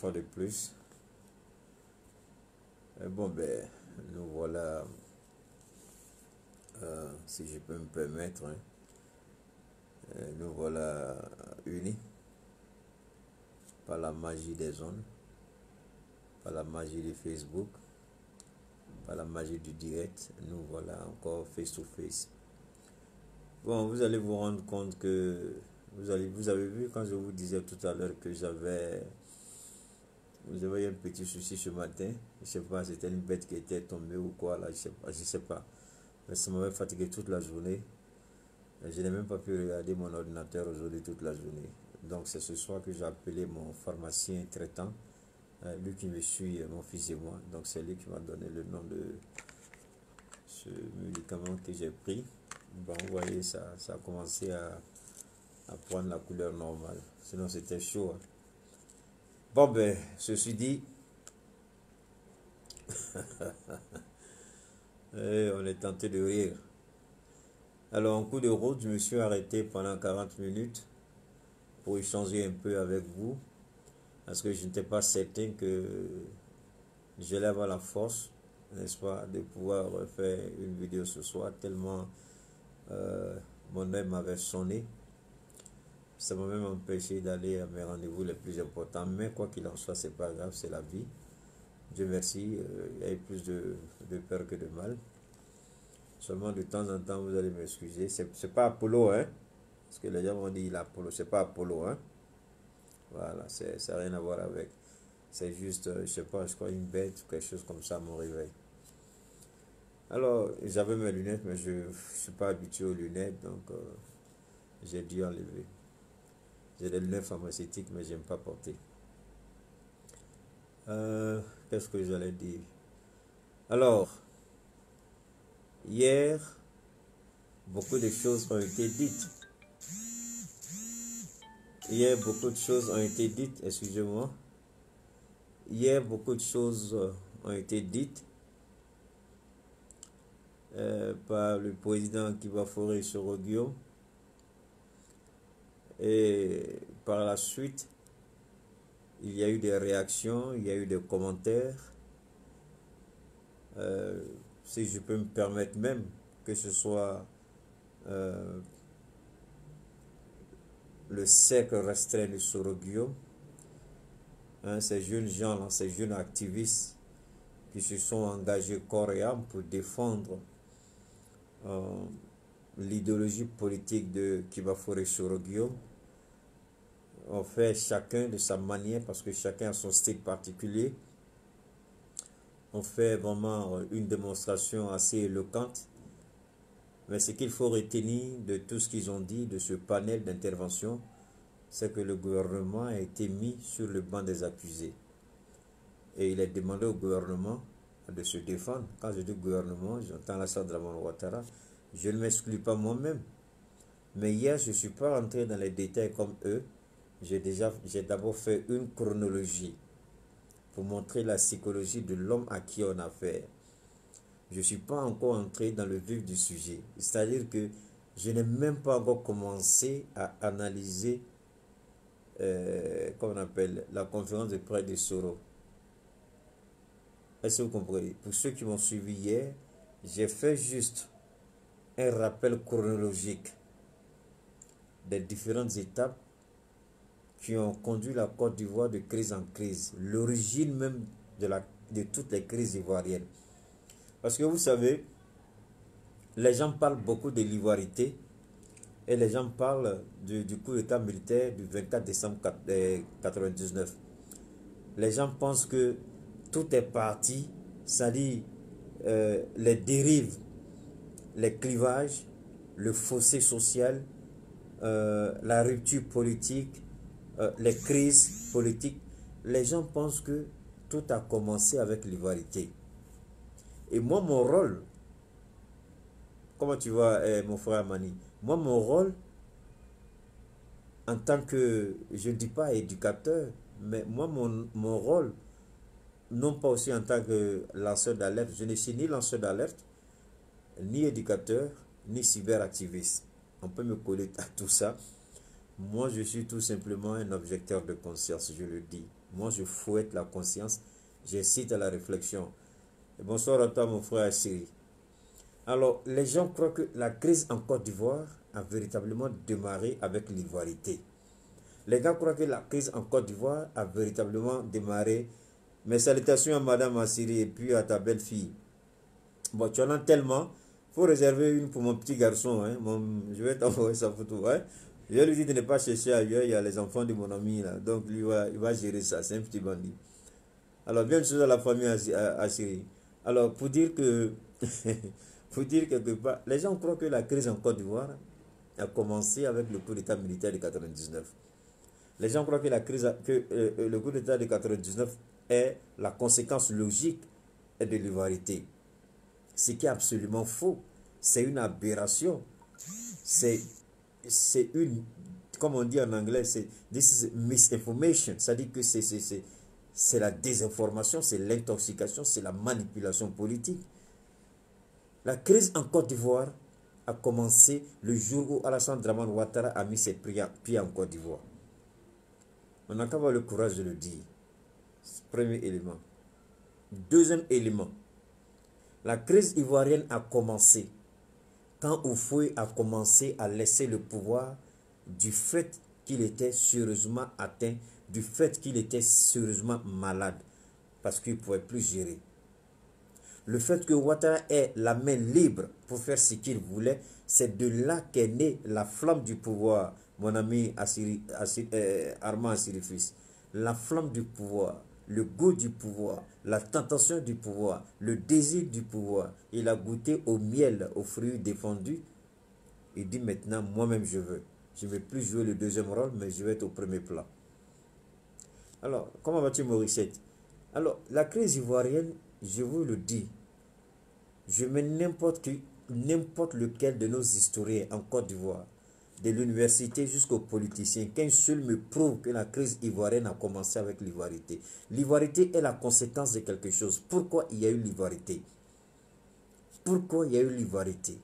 fois de plus. Bon, ben, nous voilà, si je peux me permettre, hein, nous voilà unis par la magie des ondes, par la magie de Facebook, par la magie du direct. Nous voilà encore face to face. Bon, vous allez vous rendre compte que vous avez vu quand je vous disais tout à l'heure que j'avais un petit souci ce matin. Je sais pas, c'était une bête qui était tombée ou quoi là, je sais pas. Mais ça m'avait fatigué toute la journée. Je n'ai même pas pu regarder mon ordinateur aujourd'hui toute la journée. Donc c'est ce soir que j'ai appelé mon pharmacien traitant, lui qui me suit, mon fils et moi. Donc c'est lui qui m'a donné le nom de ce médicament que j'ai pris. Bon, vous voyez, ça a commencé à prendre la couleur normale. Sinon c'était chaud. Hein. Bon ben, ceci dit, on est tenté de rire. Alors en cours de route, je me suis arrêté pendant 40 minutes pour échanger un peu avec vous, parce que je n'étais pas certain que j'allais avoir la force, n'est-ce pas, de pouvoir faire une vidéo ce soir, tellement mon œil m'avait sonné. Ça m'a même empêché d'aller à mes rendez-vous les plus importants, mais quoi qu'il en soit, c'est pas grave, c'est la vie. Dieu merci, il y a eu plus de peur que de mal. Seulement de temps en temps, vous allez m'excuser. C'est pas Apollo, hein? Parce que les gens vont dire Apollo, c'est pas Apollo, hein? Voilà, ça n'a rien à voir avec. C'est juste, je sais pas, je crois une bête ou quelque chose comme ça à mon réveil. Alors, j'avais mes lunettes, mais je ne suis pas habitué aux lunettes, donc j'ai dû enlever. J'ai des lunettes pharmaceutiques, mais j'aime pas porter. Qu'est-ce que j'allais dire? Alors, hier, beaucoup de choses ont été dites. Hier, beaucoup de choses ont été dites, excusez-moi. Hier, beaucoup de choses ont été dites par le président Kiba Soro-Guillaume. Et par la suite, il y a eu des réactions, il y a eu des commentaires. Si je peux me permettre même, que ce soit le cercle restreint de Soro-Guillaume, hein, ces jeunes gens, là, ces jeunes activistes qui se sont engagés corps et âme pour défendre l'idéologie politique de Kiba Soro-Guillaume, ont fait chacun de sa manière, parce que chacun a son style particulier. On fait vraiment une démonstration assez éloquente. Mais ce qu'il faut retenir de tout ce qu'ils ont dit, de ce panel d'intervention, c'est que le gouvernement a été mis sur le banc des accusés. Et il est demandé au gouvernement de se défendre. Quand je dis gouvernement, j'entends Alassane Dramane Ouattara. Je ne m'exclus pas moi-même. Mais hier, je ne suis pas rentré dans les détails comme eux. J'ai d'abord fait une chronologie pour montrer la psychologie de l'homme à qui on a affaire. Je ne suis pas encore entré dans le vif du sujet. C'est-à-dire que je n'ai même pas encore commencé à analyser, comment on appelle, la conférence de presse de Soro. Est-ce que vous comprenez? Pour ceux qui m'ont suivi hier, j'ai fait juste un rappel chronologique des différentes étapes qui ont conduit la Côte d'Ivoire de crise en crise, l'origine même de toutes les crises ivoiriennes. Parce que vous savez, les gens parlent beaucoup de l'ivoirité et les gens parlent du coup d'état militaire du 24 décembre 1999. Les gens pensent que tout est parti, c'est-à-dire les dérives, les clivages, le fossé social, la rupture politique, les crises politiques. Les gens pensent que tout a commencé avec l'ivoirité. Et moi, mon rôle, comment tu vois, mon frère Mani, moi, mon rôle, en tant que, je ne dis pas éducateur, mais moi, mon rôle, non pas aussi en tant que lanceur d'alerte, je ne suis ni lanceur d'alerte, ni éducateur, ni cyberactiviste. On peut me coller à tout ça. Moi, je suis tout simplement un objecteur de conscience, je le dis. Moi, je fouette la conscience, j'incite à la réflexion. Et bonsoir à toi, mon frère Assiri. Alors, les gens croient que la crise en Côte d'Ivoire a véritablement démarré avec l'ivoirité. Les gars croient que la crise en Côte d'Ivoire a véritablement démarré. Mes salutations à Madame Assiri et puis à ta belle-fille. Bon, tu en as tellement. Il faut réserver une pour mon petit garçon. Hein. Je vais t'envoyer sa photo. Hein. Je vais lui dire de ne pas chercher ailleurs. Il y a les enfants de mon ami là. Donc, lui, il va gérer ça. C'est un petit bandit. Alors, bien sûr à la famille Assiri. Alors, pour dire que... pour dire quelque part, les gens croient que la crise en Côte d'Ivoire a commencé avec le coup d'état militaire de 99. Les gens croient que le coup d'état de 99 est la conséquence logique de l'ivoirité. Ce qui est absolument faux. C'est une aberration. C'est une, comme on dit en anglais, this is misinformation. C'est-à-dire que c'est la désinformation, c'est l'intoxication, c'est la manipulation politique. La crise en Côte d'Ivoire a commencé le jour où Alassane Dramane Ouattara a mis ses pieds en Côte d'Ivoire. On n'a qu'à avoir le courage de le dire. Premier élément. Deuxième élément. La crise ivoirienne a commencé quand Oufoué a commencé à laisser le pouvoir du fait qu'il était sérieusement atteint, du fait qu'il était sérieusement malade, parce qu'il ne pouvait plus gérer. Le fait que Ouattara ait la main libre pour faire ce qu'il voulait, c'est de là qu'est née la flamme du pouvoir, mon ami Armand Assirifis. La flamme du pouvoir, le goût du pouvoir, la tentation du pouvoir, le désir du pouvoir. Il a goûté au miel, aux fruits défendus. Il dit maintenant, moi-même je veux. Je ne vais plus jouer le deuxième rôle, mais je vais être au premier plan. Alors, comment vas-tu, Morissette? Alors, la crise ivoirienne, je vous le dis, je mets n'importe lequel de nos historiens en Côte d'Ivoire, de l'université jusqu'aux politiciens, qu'un seul me prouve que la crise ivoirienne a commencé avec l'ivoirité. L'ivoirité est la conséquence de quelque chose. Pourquoi il y a eu l'ivoirité? Pourquoi il y a eu l'ivoirité?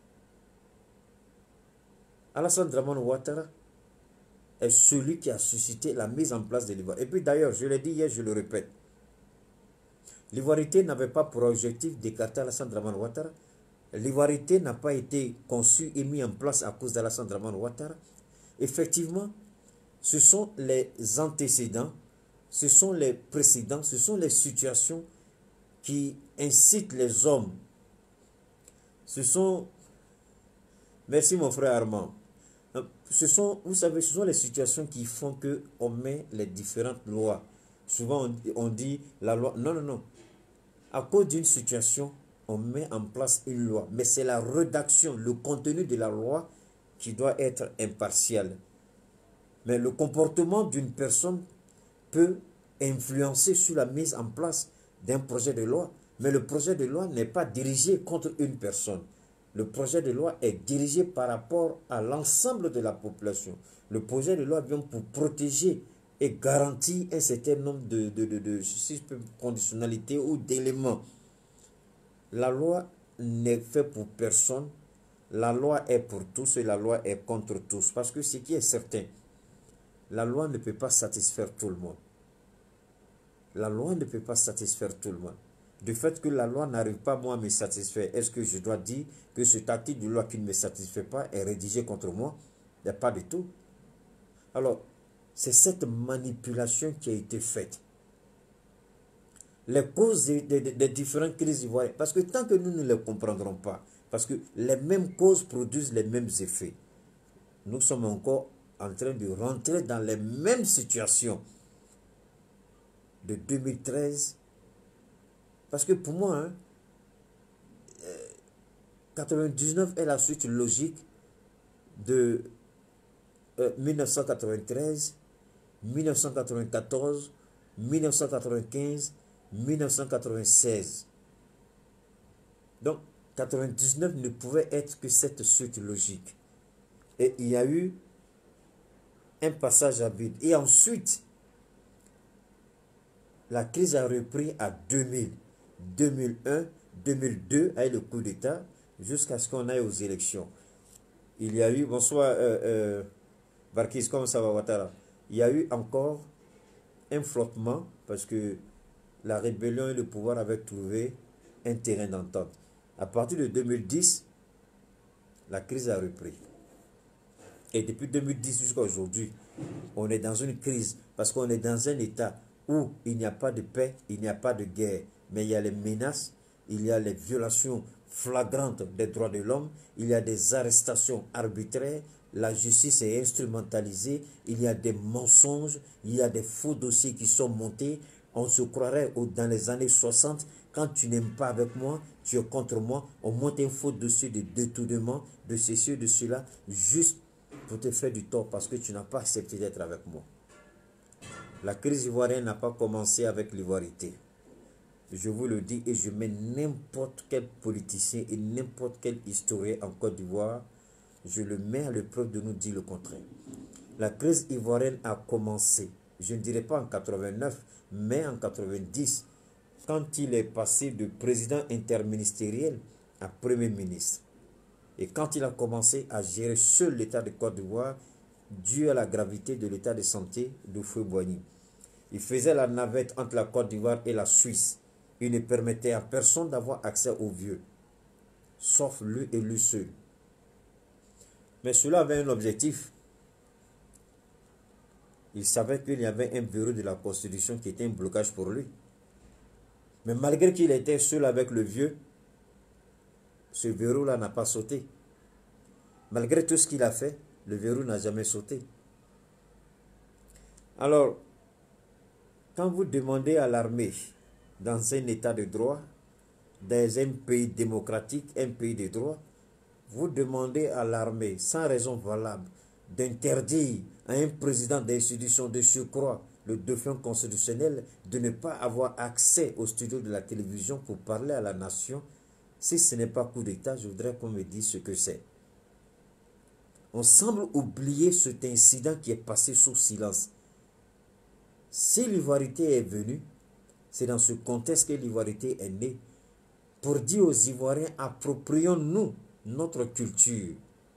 Alassane Dramane Ouattara est celui qui a suscité la mise en place de l'ivoire. Et puis d'ailleurs, je l'ai dit hier, je le répète, l'ivoirité n'avait pas pour objectif d'écarter Alassane Dramane Ouattara. L'ivoirité n'a pas été conçue et mise en place à cause d'Alassane Dramane Ouattara. Effectivement, ce sont les antécédents, ce sont les précédents, ce sont les situations qui incitent les hommes. Ce sont... Merci mon frère Armand. Vous savez, ce sont les situations qui font qu'on met les différentes lois. Souvent, on dit la loi... Non, non, non. À cause d'une situation, on met en place une loi. Mais c'est la rédaction, le contenu de la loi qui doit être impartial. Mais le comportement d'une personne peut influencer sur la mise en place d'un projet de loi. Mais le projet de loi n'est pas dirigé contre une personne. Le projet de loi est dirigé par rapport à l'ensemble de la population. Le projet de loi vient pour protéger et garantir un certain nombre de conditionnalités ou d'éléments. La loi n'est faite pour personne. La loi est pour tous et la loi est contre tous. Parce que ce qui est certain, la loi ne peut pas satisfaire tout le monde. La loi ne peut pas satisfaire tout le monde. Du fait que la loi n'arrive pas moi à me satisfaire, est-ce que je dois dire que cet article de loi qui ne me satisfait pas est rédigé contre moi? Il n'y a pas du tout. Alors, c'est cette manipulation qui a été faite. Les causes des différentes crises ivoiriennes, parce que tant que nous ne les comprendrons pas, parce que les mêmes causes produisent les mêmes effets, nous sommes encore en train de rentrer dans les mêmes situations de 2013. Parce que pour moi, 99 est la suite logique de 1993, 1994, 1995, 1996. Donc, 99 ne pouvait être que cette suite logique. Et il y a eu un passage à vide. Et ensuite, la crise a repris à 2000, 2001, 2002, avec le coup d'État, jusqu'à ce qu'on aille aux élections. Il y a eu, bonsoir Barkis, comment ça va Ouattara? Il y a eu encore un flottement parce que la rébellion et le pouvoir avaient trouvé un terrain d'entente. À partir de 2010, la crise a repris. Et depuis 2010 jusqu'à aujourd'hui, on est dans une crise parce qu'on est dans un état où il n'y a pas de paix, il n'y a pas de guerre, mais il y a les menaces, il y a les violations flagrantes des droits de l'homme, il y a des arrestations arbitraires, la justice est instrumentalisée, il y a des mensonges, il y a des faux dossiers qui sont montés. On se croirait dans les années 60, quand tu n'aimes pas avec moi, tu es contre moi, on monte un faux dossier de détournement, de ceci, de cela, juste pour te faire du tort parce que tu n'as pas accepté d'être avec moi. La crise ivoirienne n'a pas commencé avec l'ivoirité. Je vous le dis et je mets n'importe quel politicien et n'importe quel historien en Côte d'Ivoire, je le mets à l'épreuve de nous dire le contraire. La crise ivoirienne a commencé, je ne dirais pas en 89, mais en 90, quand il est passé de président interministériel à premier ministre. Et quand il a commencé à gérer seul l'État de Côte d'Ivoire, dû à la gravité de l'état de santé de Houphouët-Boigny. Il faisait la navette entre la Côte d'Ivoire et la Suisse. Il ne permettait à personne d'avoir accès aux vieux, sauf lui et lui seul. Mais cela avait un objectif. Il savait qu'il y avait un verrou de la Constitution qui était un blocage pour lui. Mais malgré qu'il était seul avec le vieux, ce verrou-là n'a pas sauté. Malgré tout ce qu'il a fait, le verrou n'a jamais sauté. Alors, quand vous demandez à l'armée, dans un état de droit, dans un pays démocratique, un pays de droit, vous demandez à l'armée, sans raison valable, d'interdire à un président d'institution de surcroît, le dauphin constitutionnel, de ne pas avoir accès au studio de la télévision pour parler à la nation. Si ce n'est pas coup d'État, je voudrais qu'on me dise ce que c'est. On semble oublier cet incident qui est passé sous silence. Si l'ivoirité est venue, c'est dans ce contexte que l'ivoirité est née, pour dire aux Ivoiriens, approprions-nous notre culture.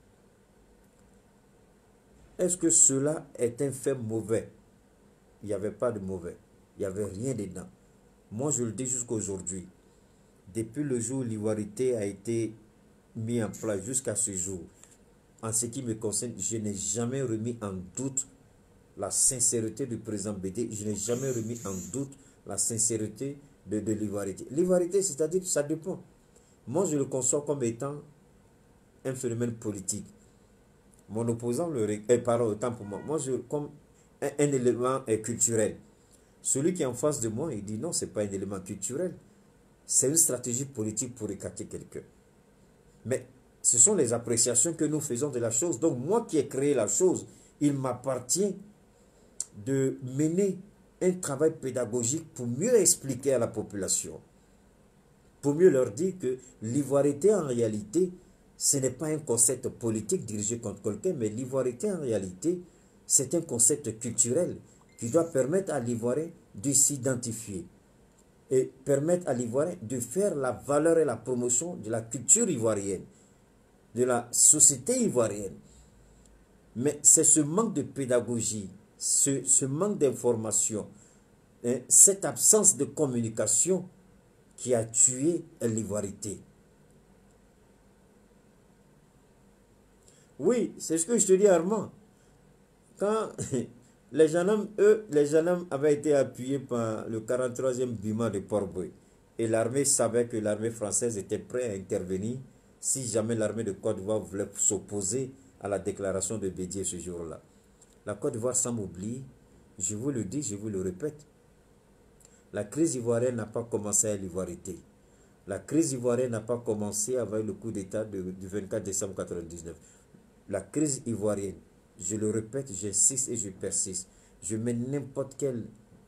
Est-ce que cela est un fait mauvais? Il n'y avait pas de mauvais. Il n'y avait rien dedans. Moi, je le dis jusqu'à aujourd'hui. Depuis le jour où l'ivoirité a été mis en place jusqu'à ce jour, en ce qui me concerne, je n'ai jamais remis en doute la sincérité du président Bédé. Je n'ai jamais remis en doute la sincérité de l'ivoirité. L'ivoirité, c'est-à-dire, ça dépend. Moi, je le conçois comme étant un phénomène politique. Mon opposant parle autant pour moi. Moi, comme un élément culturel. Celui qui est en face de moi, il dit non, ce n'est pas un élément culturel. C'est une stratégie politique pour écarter quelqu'un. Mais ce sont les appréciations que nous faisons de la chose. Donc, moi qui ai créé la chose, il m'appartient de mener un travail pédagogique pour mieux expliquer à la population. Pour mieux leur dire que l'ivoirité, en réalité, ce n'est pas un concept politique dirigé contre quelqu'un, mais l'ivoirité, en réalité, c'est un concept culturel qui doit permettre à l'Ivoirien de s'identifier et permettre à l'Ivoirien de faire la valeur et la promotion de la culture ivoirienne, de la société ivoirienne. Mais c'est ce manque de pédagogie, ce manque d'information, cette absence de communication qui a tué l'ivoirité. Oui, c'est ce que je te dis, Armand. Quand les gendarmes, avaient été appuyés par le 43e BIMA de Port-Boué, et l'armée savait que l'armée française était prête à intervenir si jamais l'armée de Côte d'Ivoire voulait s'opposer à la déclaration de Bédié ce jour-là. La Côte d'Ivoire semble oublier, je vous le dis, je vous le répète, la crise ivoirienne n'a pas commencé à l'ivoirité. La crise ivoirienne n'a pas commencé avec le coup d'État du 24 décembre 1999. La crise ivoirienne, je le répète, j'insiste et je persiste. Je mets n'importe quel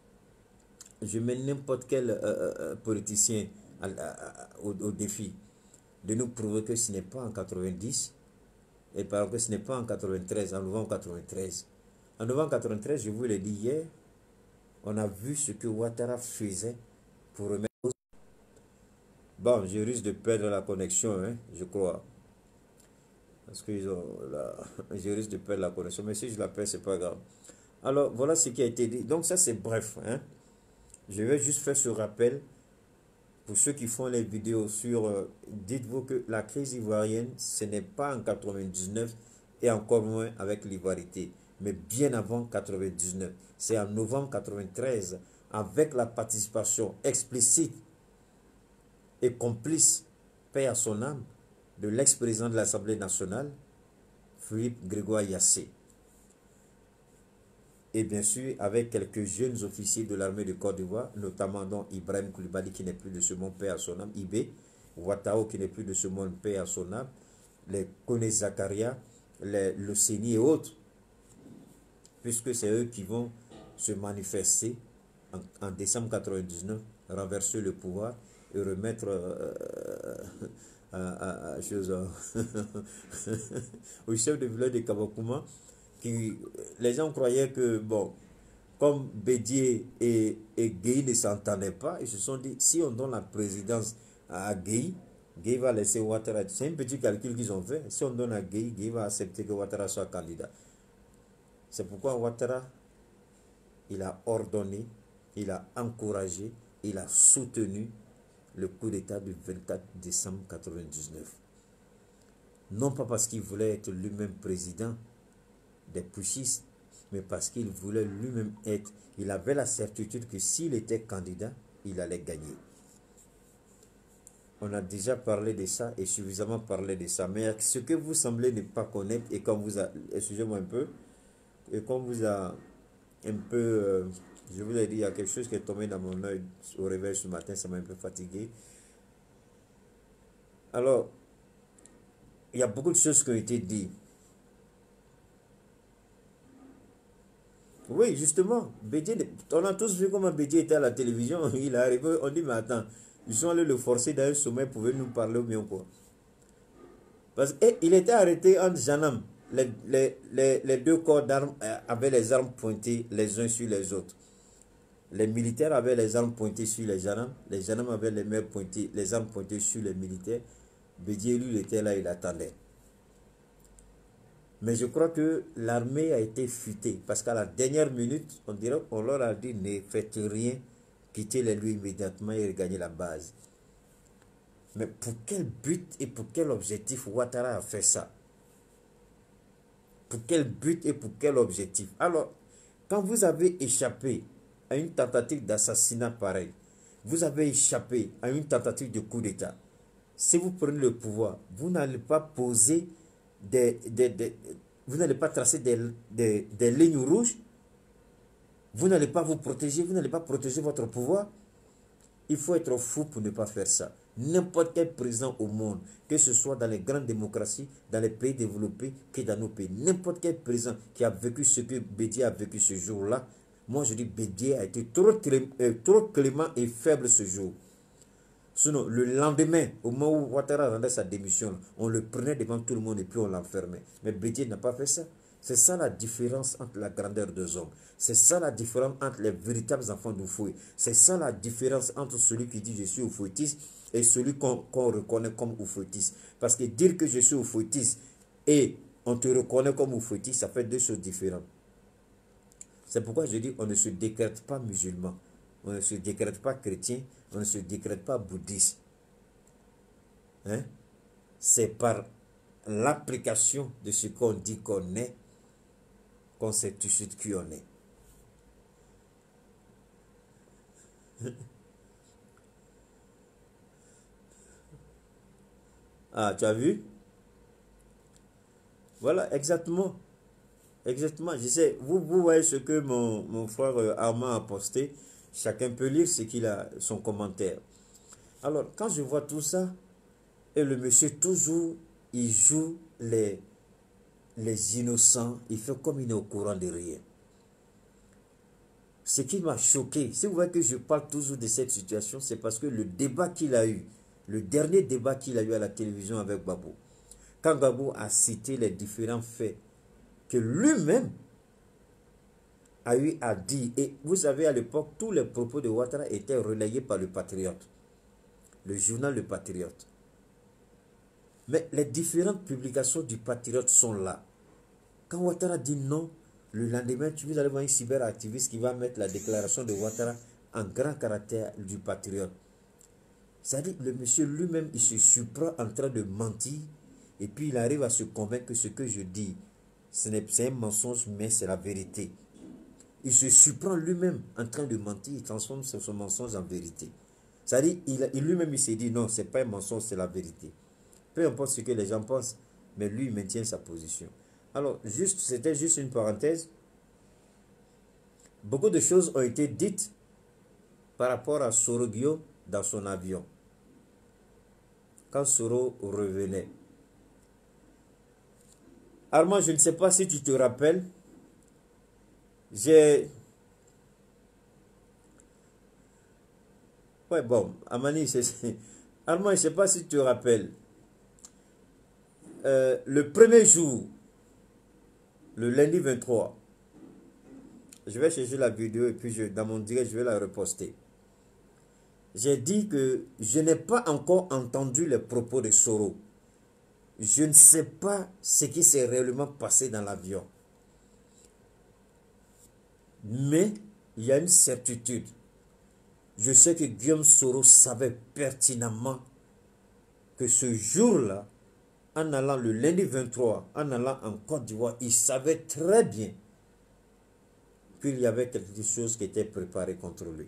politicien au défi de nous prouver que ce n'est pas en 90 et par que ce n'est pas en 93, en novembre 93. En novembre 93, je vous l'ai dit hier, on a vu ce que Ouattara faisait pour remettre. Bon, je risque de perdre la connexion, je crois. Parce que je risque de perdre la connexion. Mais si je la perds, c'est pas grave. Alors, voilà ce qui a été dit. Donc, ça, c'est bref. Hein. Je vais juste faire ce rappel. Pour ceux qui font les vidéos sur... dites-vous que la crise ivoirienne, ce n'est pas en 99 et encore moins avec l'ivoirité, mais bien avant 99. C'est en novembre 93, avec la participation explicite et complice, paix à son âme, de l'ex-président de l'Assemblée nationale, Philippe Grégoire Yassé. Et bien sûr, avec quelques jeunes officiers de l'armée de Côte d'Ivoire, notamment dont Ibrahim Koulibaly qui n'est plus de ce monde, paix à son âme, Ibé, Ouattao qui n'est plus de ce monde, paix à son âme, les Kone Zakaria, le CENI et autres, puisque c'est eux qui vont se manifester en décembre 99, renverser le pouvoir et remettre au chef de village de Kabakouma, qui les gens croyaient que, bon, comme Bédié et Gueye ne s'entendaient pas, ils se sont dit, si on donne la présidence à Gueye, Gueye va laisser Ouattara. C'est un petit calcul qu'ils ont fait. Si on donne à Gueye, Gueye va accepter que Ouattara soit candidat. C'est pourquoi Ouattara, il a ordonné, il a encouragé, il a soutenu le coup d'État du 24 décembre 1999. Non pas parce qu'il voulait être lui-même président des putschistes, mais parce qu'il voulait lui-même être, il avait la certitude que s'il était candidat, il allait gagner. On a déjà parlé de ça et suffisamment parlé de ça. Mais ce que vous semblez ne pas connaître, et comme vous a, excusez-moi un peu, et comme vous a un peu, je vous ai dit, il y a quelque chose qui est tombé dans mon œil au réveil ce matin, ça m'a un peu fatigué. Alors, il y a beaucoup de choses qui ont été dites. Oui, justement, Bédié, on a tous vu comment Bédié était à la télévision. Il est arrivé, on dit, mais attends, ils sont allés le forcer dans un sommet, pouvait nous parler ou bien quoi. Parce qu'il était arrêté en Janam. Les deux corps d'armes avaient les armes pointées les uns sur les autres. Les militaires avaient les armes pointées sur les Janam avaient les armes pointées sur les militaires. Bédié, lui, il était là, il attendait. Mais je crois que l'armée a été futée. Parce qu'à la dernière minute, on leur a dit, ne faites rien, quittez les lieux immédiatement et regagnez la base. Mais pour quel but et pour quel objectif Ouattara a fait ça? Pour quel but et pour quel objectif? Alors, quand vous avez échappé à une tentative d'assassinat pareil, vous avez échappé à une tentative de coup d'État, si vous prenez le pouvoir, vous n'allez pas poser vous n'allez pas tracer des lignes rouges, vous n'allez pas vous protéger, vous n'allez pas protéger votre pouvoir. Il faut être fou pour ne pas faire ça. N'importe quel président au monde, que ce soit dans les grandes démocraties, dans les pays développés, que dans nos pays, n'importe quel président qui a vécu ce que Bédié a vécu ce jour-là, moi je dis Bédié a été trop clément et faible ce jour. Sinon, le lendemain, au moment où Ouattara rendait sa démission, on le prenait devant tout le monde et puis on l'enfermait. Mais Bédié n'a pas fait ça. C'est ça la différence entre la grandeur des hommes. C'est ça la différence entre les véritables enfants d'Oufoué. C'est ça la différence entre celui qui dit je suis oufouétiste et celui qu'on reconnaît comme oufouétiste. Parce que dire que je suis oufouétiste et on te reconnaît comme oufouétiste, ça fait deux choses différentes. C'est pourquoi je dis on ne se décrète pas musulman. On ne se décrète pas chrétien, on ne se décrète pas bouddhiste. Hein? C'est par l'application de ce qu'on dit qu'on est, qu'on sait tout de suite qui on est. Ah, tu as vu? Voilà, exactement. Exactement. Je sais, vous voyez ce que mon frère Armand a posté. Chacun peut lire ce qu'il a, son commentaire. Alors, quand je vois tout ça, et le monsieur toujours, il joue les innocents, il fait comme il est au courant de rien. Ce qui m'a choqué, si vous voyez que je parle toujours de cette situation, c'est parce que le débat qu'il a eu, le dernier débat qu'il a eu à la télévision avec Babou, quand Babou a cité les différents faits que lui-même a eu à dire, et vous savez à l'époque, tous les propos de Ouattara étaient relayés par le Patriote, le journal Le Patriote. Mais les différentes publications du Patriote sont là. Quand Ouattara dit non, Le lendemain, vous allez voir un cyberactiviste qui va mettre la déclaration de Ouattara en grand caractère du patriote. C'est-à-dire, le monsieur lui-même, il se surprend en train de mentir et puis il arrive à se convaincre que ce que je dis, c'est un mensonge, mais c'est la vérité. Il se surprend lui-même en train de mentir, il transforme son mensonge en vérité. C'est-à-dire, il lui-même, il s'est dit, non, c'est pas un mensonge, c'est la vérité. Peu importe ce que les gens pensent, mais lui, il maintient sa position. Alors, c'était juste une parenthèse. Beaucoup de choses ont été dites par rapport à Soro Guillaume dans son avion. Quand Soro revenait. Armand, je ne sais pas si tu te rappelles, Ouais, bon, Amani, Armand, je ne sais pas si tu te rappelles. Le premier jour, le lundi 23, je vais chercher la vidéo et puis dans mon direct, je vais la reposter. J'ai dit que je n'ai pas encore entendu les propos de Soro. Je ne sais pas ce qui s'est réellement passé dans l'avion. Mais il y a une certitude. Je sais que Guillaume Soro savait pertinemment que ce jour-là, en allant le lundi 23, en allant en Côte d'Ivoire, il savait très bien qu'il y avait quelque chose qui était préparé contre lui.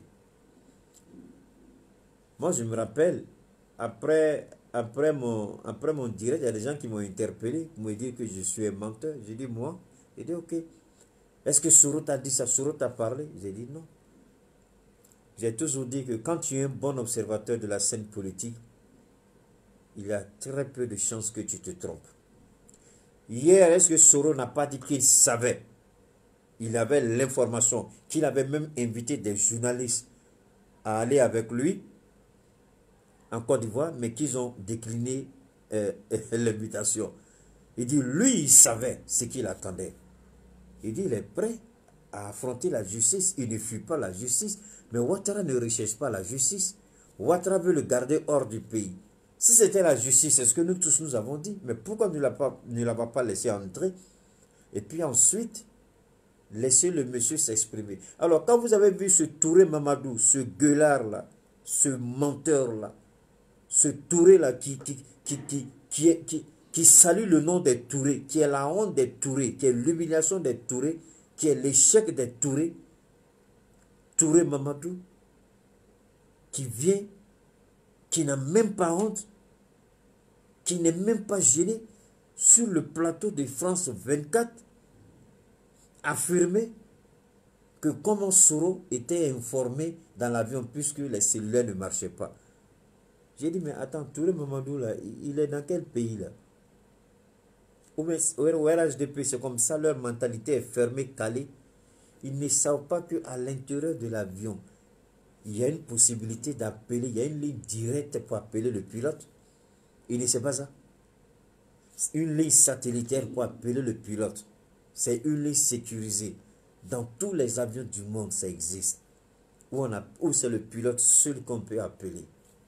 Moi, je me rappelle, après mon direct, il y a des gens qui m'ont interpellé, qui m'ont dit que je suis un menteur. J'ai dit, moi, j'ai dit, ok. Est-ce que Soro t'a dit ça? Soro t'a parlé? J'ai dit, non. J'ai toujours dit que quand tu es un bon observateur de la scène politique, il y a très peu de chances que tu te trompes. Hier, est-ce que Soro n'a pas dit qu'il savait? Il avait l'information, qu'il avait même invité des journalistes à aller avec lui en Côte d'Ivoire, mais qu'ils ont décliné l'invitation. Il dit, lui, il savait ce qu'il attendait. Il dit, il est prêt à affronter la justice. Il ne fuit pas la justice. Mais Ouattara ne recherche pas la justice. Ouattara veut le garder hors du pays. Si c'était la justice, c'est ce que nous tous nous avons dit. Mais pourquoi ne l'avons pas laissé entrer? Et puis ensuite, laisser le monsieur s'exprimer. Alors, quand vous avez vu ce Touré Mamadou, ce gueulard-là, ce menteur-là, ce Touré-là qui salue le nom des Tourés, qui est la honte des Tourés, qui est l'humiliation des Tourés, qui est l'échec des Tourés, Touré Mamadou, qui vient, qui n'a même pas honte, qui n'est même pas gêné, sur le plateau de France 24, affirmer que comment Soro était informé dans l'avion puisque les cellulaires ne marchaient pas. J'ai dit, mais attends, Touré Mamadou, là, il est dans quel pays, là? Au RHDP, c'est comme ça, leur mentalité est fermée, calée. Ils ne savent pas qu'à l'intérieur de l'avion, il y a une possibilité d'appeler, il y a une ligne directe pour appeler le pilote. Ils ne savent pas ça. Une ligne satellitaire pour appeler le pilote. C'est une ligne sécurisée. Dans tous les avions du monde, ça existe. Où c'est le pilote seul qu'on peut appeler.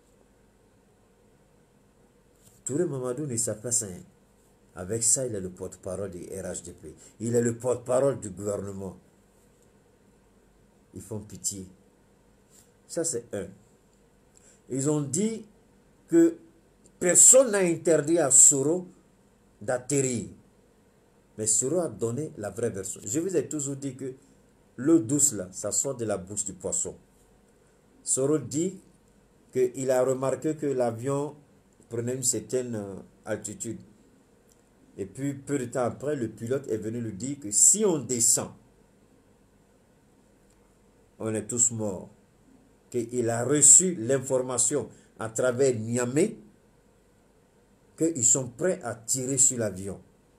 Touré Mamadou ne sait pas ça. Avec ça, il est le porte-parole du RHDP. Il est le porte-parole du gouvernement. Ils font pitié. Ça, c'est un. Ils ont dit que personne n'a interdit à Soro d'atterrir. Mais Soro a donné la vraie version. Je vous ai toujours dit que l'eau douce, là, ça sort de la bouche du poisson. Soro dit qu'il a remarqué que l'avion prenait une certaine altitude. Et puis, peu de temps après, le pilote est venu lui dire que si on descend, on est tous morts. Qu'il a reçu l'information à travers Niamey qu'ils sont prêts à tirer sur l'avion.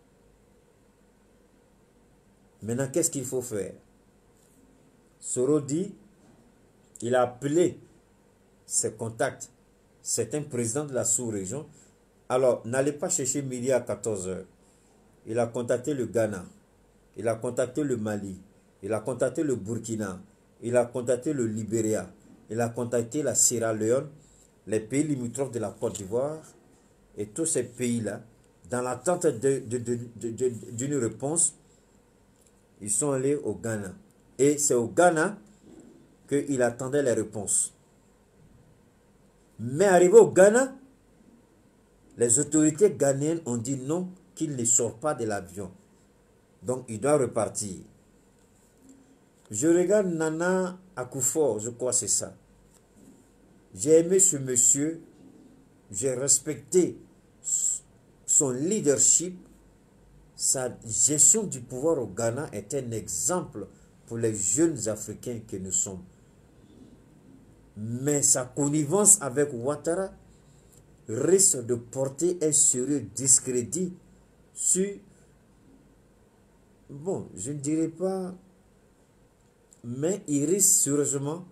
Maintenant, qu'est-ce qu'il faut faire? Soro dit, il a appelé ses contacts, certains présidents de la sous-région. Alors, n'allez pas chercher midi à 14 h. Il a contacté le Ghana, il a contacté le Mali, il a contacté le Burkina, il a contacté le Libéria, il a contacté la Sierra Leone, les pays limitrophes de la Côte d'Ivoire, et tous ces pays-là, dans l'attente d'une réponse, Ils sont allés au Ghana. Et c'est au Ghana qu'il attendait les réponses. Mais arrivé au Ghana, les autorités ghanéennes ont dit non, qu'il ne sort pas de l'avion. Donc il doit repartir. Je regarde Nana Akufo, je crois que c'est ça. J'ai aimé ce monsieur, j'ai respecté son leadership, sa gestion du pouvoir au Ghana est un exemple pour les jeunes Africains que nous sommes. Mais sa connivence avec Ouattara risque de porter un sérieux discrédit sur, bon, je ne dirais pas, mais il risque sérieusement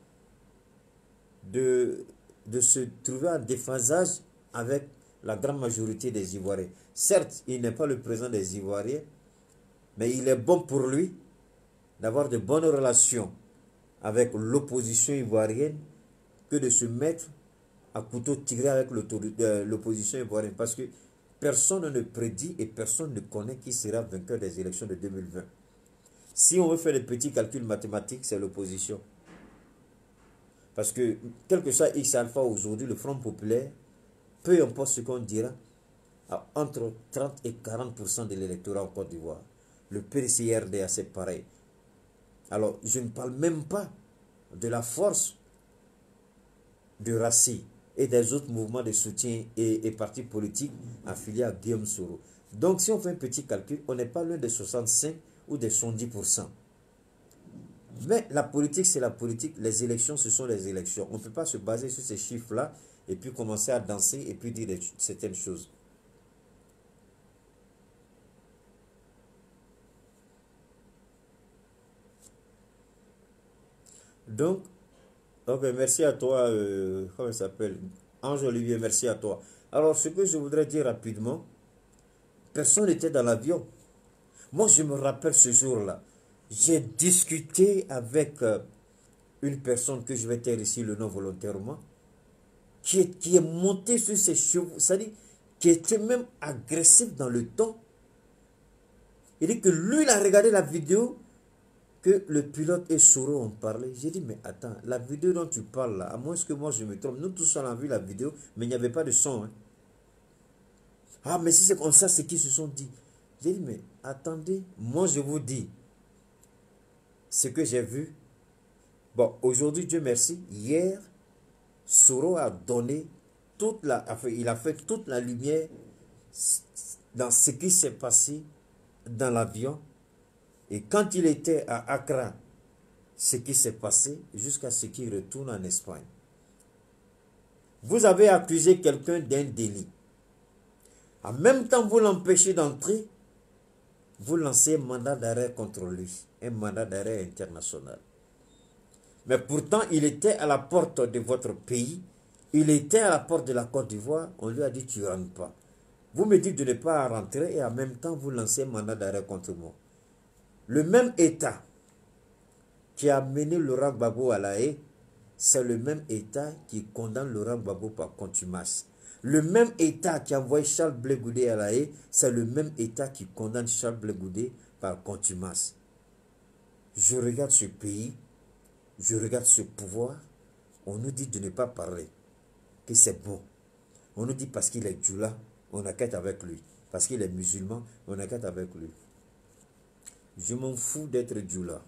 de se trouver en déphasage avec la grande majorité des Ivoiriens. Certes, il n'est pas le président des Ivoiriens, mais il est bon pour lui d'avoir de bonnes relations avec l'opposition ivoirienne que de se mettre à couteau tiré avec l'opposition ivoirienne. Parce que personne ne prédit et personne ne connaît qui sera vainqueur des élections de 2020. Si on veut faire des petits calculs mathématiques, c'est l'opposition. Parce que, quel que soit X alpha aujourd'hui, le Front populaire, peu importe ce qu'on dira, a entre 30 et 40% de l'électorat en Côte d'Ivoire. Le PDC-RDA, c'est pareil. Alors, je ne parle même pas de la force de Rassi et des autres mouvements de soutien et partis politiques affiliés à Guillaume Soro. Donc, si on fait un petit calcul, on n'est pas loin des 65 ou des 70%. Mais la politique, c'est la politique. Les élections, ce sont les élections. On ne peut pas se baser sur ces chiffres-là et puis commencer à danser et puis dire certaines choses. Donc, okay, merci à toi, comment il s'appelle? Ange Olivier, merci à toi. Alors, ce que je voudrais dire rapidement, personne n'était dans l'avion. Moi, je me rappelle ce jour-là. J'ai discuté avec une personne que je vais taire ici le nom volontairement, qui est montée sur ses chevaux, c'est-à-dire qui était même agressif dans le ton. Il dit que lui, il a regardé la vidéo que le pilote et Soro ont parlé. J'ai dit, mais attends, la vidéo dont tu parles là, à moins que moi je me trompe, nous tous on a vu la vidéo, mais il n'y avait pas de son. Hein. Ah, mais si c'est comme ça, c'est qu'ils se sont dit. J'ai dit, mais attendez, moi je vous dis ce que j'ai vu. Bon, aujourd'hui, Dieu merci, hier, Soro a donné il a fait toute la lumière dans ce qui s'est passé dans l'avion. Et quand il était à Accra, ce qui s'est passé jusqu'à ce qu'il retourne en Espagne. Vous avez accusé quelqu'un d'un délit. En même temps, vous l'empêchez d'entrer, vous lancez un mandat d'arrêt contre lui, un mandat d'arrêt international. Mais pourtant, il était à la porte de votre pays, il était à la porte de la Côte d'Ivoire, on lui a dit tu ne rentres pas. Vous me dites de ne pas rentrer et en même temps, vous lancez un mandat d'arrêt contre moi. Le même État qui a mené Laurent Gbagbo à La Haye, c'est le même État qui condamne Laurent Gbagbo par contumace. Le même État qui a envoyé Charles Blé Goudé à La Haye, c'est le même État qui condamne Charles Blé Goudé par contumace. Je regarde ce pays, je regarde ce pouvoir, on nous dit de ne pas parler, que c'est bon. On nous dit parce qu'il est Djoula, on a qu'à être avec lui. Parce qu'il est musulman, on a qu'à être avec lui. Je m'en fous d'être Djoula.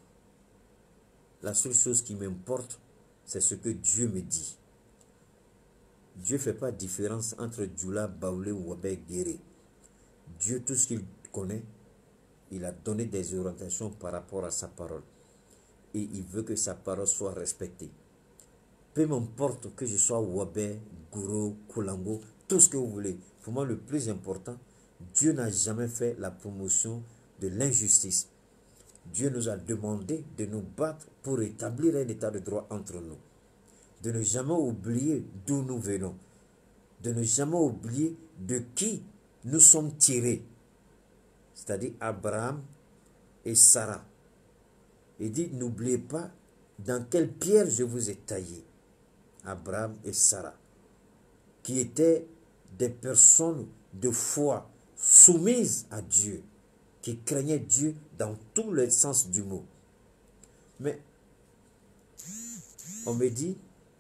La seule chose qui m'importe, c'est ce que Dieu me dit. Dieu ne fait pas de différence entre Djoula, Baoulé ou Wabé Guéré. Dieu, tout ce qu'il connaît, il a donné des orientations par rapport à sa parole. Et il veut que sa parole soit respectée. Peu m'importe que je sois Wabé, Gouro, Koulango, tout ce que vous voulez. Pour moi, le plus important, Dieu n'a jamais fait la promotion de l'injustice. Dieu nous a demandé de nous battre pour établir un état de droit entre nous. De ne jamais oublier d'où nous venons. De ne jamais oublier de qui nous sommes tirés. C'est-à-dire Abraham et Sarah. Il dit, n'oubliez pas dans quelle pierre je vous ai taillé. Abraham et Sarah. Qui étaient des personnes de foi soumises à Dieu. qui craignait Dieu dans tous les sens du mot. Mais on me dit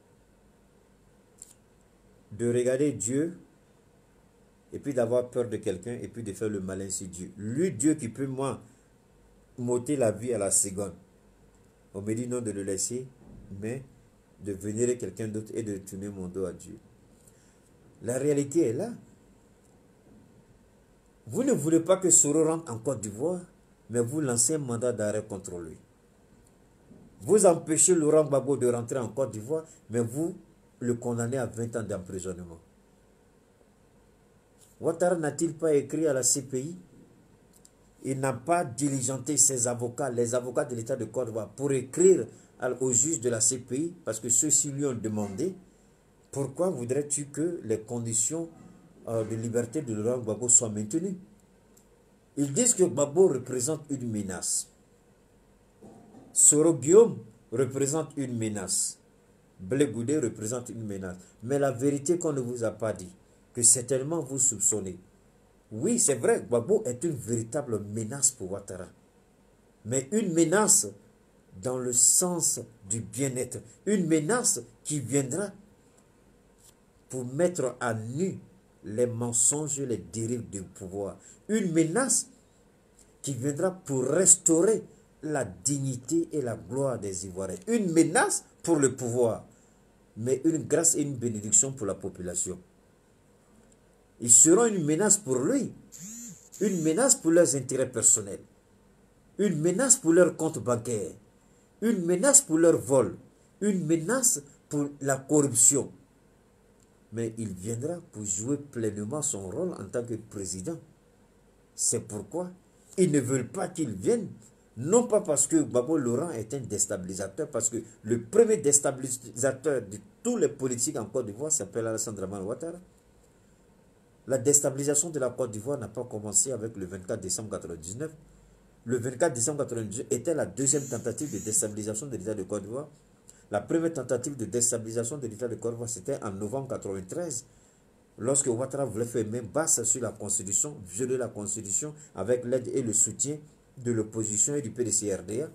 de regarder Dieu et puis d'avoir peur de quelqu'un et puis de faire le malin sur Dieu. Lui, Dieu qui peut, moi, m'ôter la vie à la seconde. On me dit non de le laisser, mais de vénérer quelqu'un d'autre et de tourner mon dos à Dieu. La réalité est là. Vous ne voulez pas que Soro rentre en Côte d'Ivoire, mais vous lancez un mandat d'arrêt contre lui. Vous empêchez Laurent Gbagbo de rentrer en Côte d'Ivoire, mais vous le condamnez à 20 ans d'emprisonnement. Ouattara n'a-t-il pas écrit à la CPI? Il n'a pas diligenté ses avocats, les avocats de l'État de Côte d'Ivoire, pour écrire au juge de la CPI, parce que ceux-ci lui ont demandé pourquoi voudrais-tu que les conditions de liberté de Laurent Gbagbo soient maintenues. Ils disent que Gbagbo représente une menace. Soro Guillaume représente une menace. Blé Goudé représente une menace. Mais la vérité qu'on ne vous a pas dit, que certainement vous soupçonnez. Oui, c'est vrai, Gbagbo est une véritable menace pour Ouattara. Mais une menace dans le sens du bien-être. Une menace qui viendra pour mettre à nu les mensonges et les dérives du pouvoir. Une menace qui viendra pour restaurer la dignité et la gloire des Ivoiriens. Une menace pour le pouvoir, mais une grâce et une bénédiction pour la population. Ils seront une menace pour lui, une menace pour leurs intérêts personnels, une menace pour leurs comptes bancaires, une menace pour leur vol, une menace pour la corruption. Mais il viendra pour jouer pleinement son rôle en tant que président. C'est pourquoi ils ne veulent pas qu'il vienne. Non pas parce que Gbagbo Laurent est un déstabilisateur, parce que le premier déstabilisateur de tous les politiques en Côte d'Ivoire s'appelle Alassane Dramane Ouattara. La déstabilisation de la Côte d'Ivoire n'a pas commencé avec le 24 décembre 1999. Le 24 décembre 1999 était la deuxième tentative de déstabilisation de l'État de Côte d'Ivoire. La première tentative de déstabilisation de l'État de Côte d'Ivoire, c'était en novembre 1993, lorsque Ouattara voulait faire main basse sur la Constitution, violer la Constitution avec l'aide et le soutien de l'opposition et du PDC-RDA.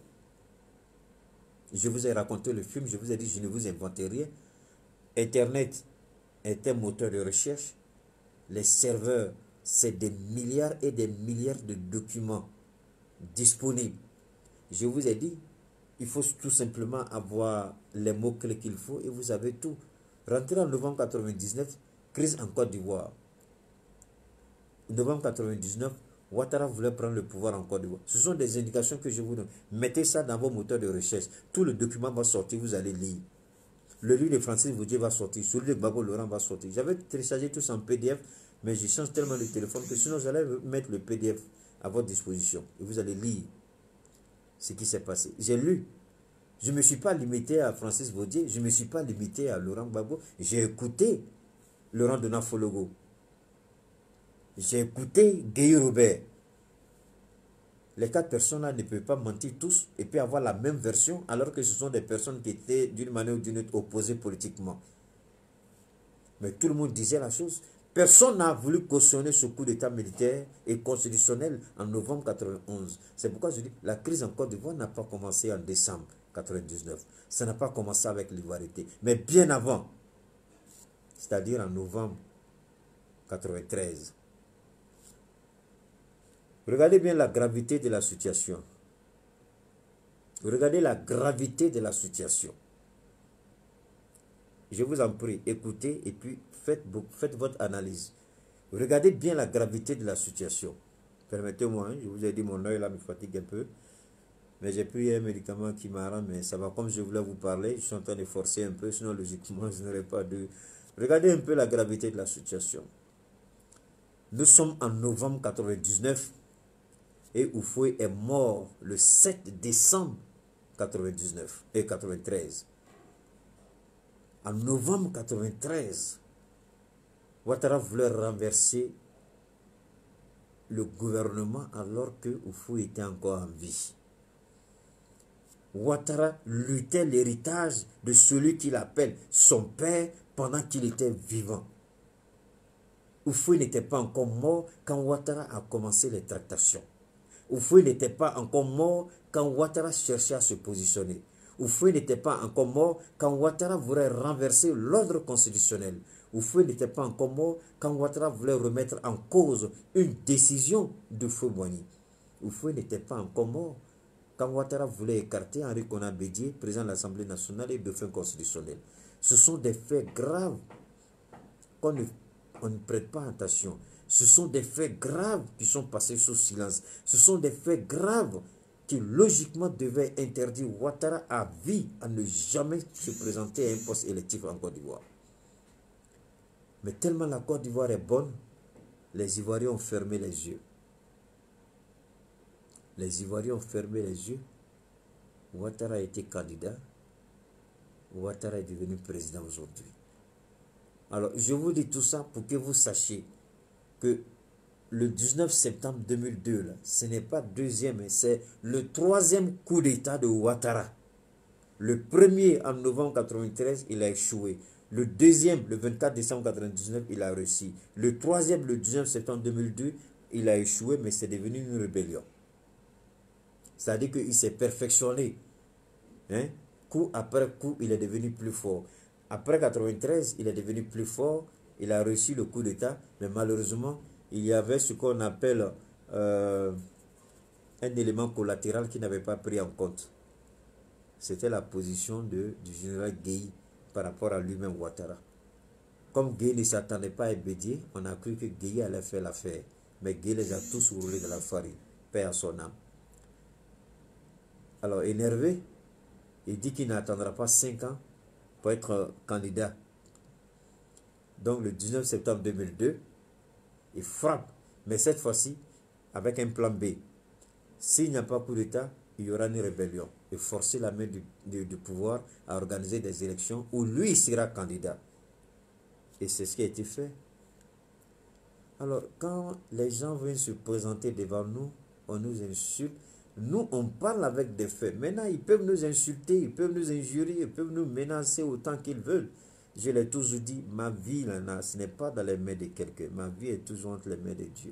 Je vous ai raconté le film, je vous ai dit, je ne vous invente rien. Internet est un moteur de recherche. Les serveurs, c'est des milliards et des milliards de documents disponibles. Je vous ai dit, il faut tout simplement avoir les mots-clés qu'il faut et vous avez tout. Rentrez en novembre 1999, crise en Côte d'Ivoire. Novembre 1999, Ouattara voulait prendre le pouvoir en Côte d'Ivoire. Ce sont des indications que je vous donne. Mettez ça dans vos moteurs de recherche. Tout le document va sortir, vous allez lire. Le livre de Francis Vaudier va sortir, celui de Gbagbo Laurent va sortir. J'avais téléchargé tout ça en PDF, mais je change tellement de téléphone que sinon j'allais mettre le PDF à votre disposition. Et vous allez lire ce qui s'est passé. J'ai lu. Je ne me suis pas limité à Francis Vaudier, je ne me suis pas limité à Laurent Gbagbo. J'ai écouté Laurent Donafologo. J'ai écouté Guy Robert. Les 4 personnes-là ne peuvent pas mentir tous et puis avoir la même version alors que ce sont des personnes qui étaient d'une manière ou d'une autre opposées politiquement. Mais tout le monde disait la chose. Personne n'a voulu cautionner ce coup d'état militaire et constitutionnel en novembre 1991. C'est pourquoi je dis la crise en Côte d'Ivoire n'a pas commencé en décembre 1999. Ça n'a pas commencé avec l'ivoirité. Mais bien avant, c'est-à-dire en novembre 1993. Regardez bien la gravité de la situation. Regardez la gravité de la situation. Je vous en prie, écoutez et puis faites votre analyse. Regardez bien la gravité de la situation. Permettez-moi, je vous ai dit mon œil là me fatigue un peu. Mais j'ai pris un médicament qui m'arrange, mais ça va comme je voulais vous parler. Je suis en train de forcer un peu, sinon logiquement je n'aurais pas de... Regardez un peu la gravité de la situation. Nous sommes en novembre 1999. Et Houphouët est mort le 7 décembre 1999 et 1993. En novembre 1993, Ouattara voulait renverser le gouvernement alors que Houphouët était encore en vie. Ouattara luttait l'héritage de celui qu'il appelle son père pendant qu'il était vivant. Houphouët n'était pas encore mort quand Ouattara a commencé les tractations. Houphouët n'était pas encore mort quand Ouattara cherchait à se positionner. Houphouët n'était pas encore mort quand Ouattara voulait renverser l'ordre constitutionnel. Houphouët n'était pas encore mort quand Ouattara voulait remettre en cause une décision de Houphouët-Boigny. Houphouët n'était pas encore mort quand Ouattara voulait écarter Henri Konan Bédié, président de l'Assemblée nationale et dauphin constitutionnel. Ce sont des faits graves qu'on ne prête pas attention. Ce sont des faits graves qui sont passés sous silence. Ce sont des faits graves qui logiquement devaient interdire Ouattara à vie à ne jamais se présenter à un poste électif en Côte d'Ivoire. Mais tellement la Côte d'Ivoire est bonne, les Ivoiriens ont fermé les yeux. Les Ivoiriens ont fermé les yeux. Ouattara a été candidat. Ouattara est devenu président aujourd'hui. Alors, je vous dis tout ça pour que vous sachiez que le 19 septembre 2002, là, ce n'est pas deuxième, c'est le troisième coup d'État de Ouattara. Le premier en novembre 1993, il a échoué. Le deuxième, le 24 décembre 1999, il a réussi. Le troisième, le 19 septembre 2002, il a échoué, mais c'est devenu une rébellion. C'est-à-dire qu'il s'est perfectionné. Hein? Coup après coup, il est devenu plus fort. Après 1993, il est devenu plus fort. Il a réussi le coup d'État. Mais malheureusement, il y avait ce qu'on appelle un élément collatéral qu'il n'avait pas pris en compte. C'était la position du général Guèye par rapport à lui-même Ouattara. Comme Guèye ne s'attendait pas à Bédié, on a cru que Guèye allait faire l'affaire. Mais Guèye les a tous roulés dans la farine. Paix à son âme. Alors, énervé, il dit qu'il n'attendra pas 5 ans pour être candidat. Donc, le 19 septembre 2002, il frappe, mais cette fois-ci, avec un plan B. S'il n'y a pas coup d'État, il y aura une rébellion. Et forcer la main du pouvoir à organiser des élections où lui sera candidat. Et c'est ce qui a été fait. Alors, quand les gens viennent se présenter devant nous, on nous insulte. Nous, on parle avec des faits. Maintenant, ils peuvent nous insulter, ils peuvent nous injurier, ils peuvent nous menacer autant qu'ils veulent. Je l'ai toujours dit, ma vie, là, ce n'est pas dans les mains de quelqu'un. Ma vie est toujours entre les mains de Dieu.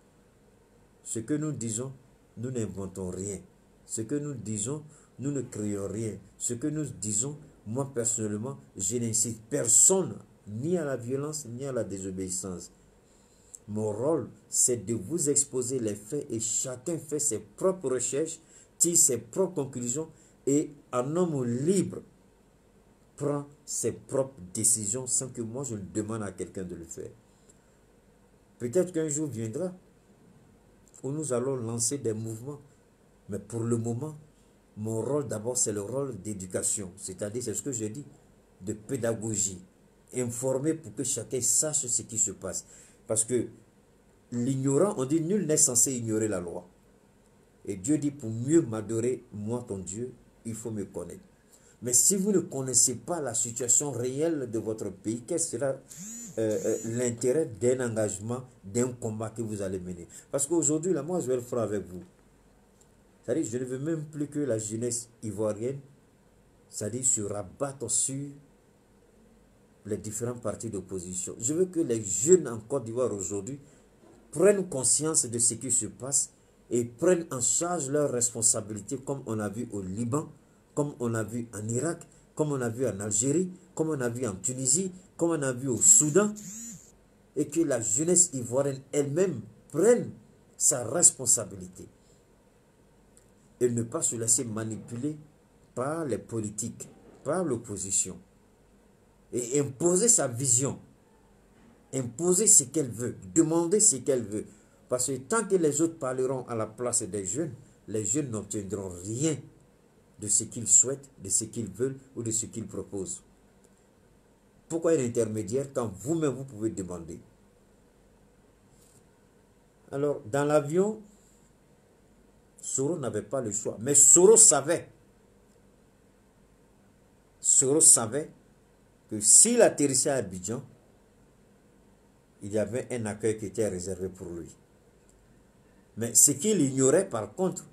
Ce que nous disons, nous n'inventons rien. Ce que nous disons, nous ne créons rien. Ce que nous disons, moi personnellement, je n'incite personne ni à la violence, ni à la désobéissance. Mon rôle, c'est de vous exposer les faits et chacun fait ses propres recherches, tire ses propres conclusions et un homme libre prend ses propres décisions sans que moi je le demande à quelqu'un de le faire. Peut-être qu'un jour viendra où nous allons lancer des mouvements, mais pour le moment, mon rôle d'abord c'est le rôle d'éducation, c'est-à-dire c'est ce que je dis, de pédagogie, informer pour que chacun sache ce qui se passe. Parce que l'ignorant, on dit nul n'est censé ignorer la loi. Et Dieu dit pour mieux m'adorer, moi ton Dieu, il faut me connaître. Mais si vous ne connaissez pas la situation réelle de votre pays, quel sera l'intérêt d'un engagement, d'un combat que vous allez mener? Parce qu'aujourd'hui, là, moi je vais le faire avec vous. C'est-à-dire, je ne veux même plus que la jeunesse ivoirienne, c'est-à-dire se rabatte sur les différents partis d'opposition. Je veux que les jeunes en Côte d'Ivoire aujourd'hui prennent conscience de ce qui se passe et prennent en charge leurs responsabilités comme on a vu au Liban, comme on a vu en Irak, comme on a vu en Algérie, comme on a vu en Tunisie, comme on a vu au Soudan, et que la jeunesse ivoirienne elle-même prenne sa responsabilité et ne pas se laisser manipuler par les politiques, par l'opposition, et imposer sa vision, imposer ce qu'elle veut, demander ce qu'elle veut. Parce que tant que les autres parleront à la place des jeunes, les jeunes n'obtiendront rien de ce qu'ils souhaitent, de ce qu'ils veulent ou de ce qu'ils proposent. Pourquoi un intermédiaire quand vous-même vous pouvez demander? Alors, dans l'avion, Soro n'avait pas le choix. Mais Soro savait. Soro savait que s'il atterrissait à Abidjan, il y avait un accueil qui était réservé pour lui. Mais ce qu'il ignorait par contre,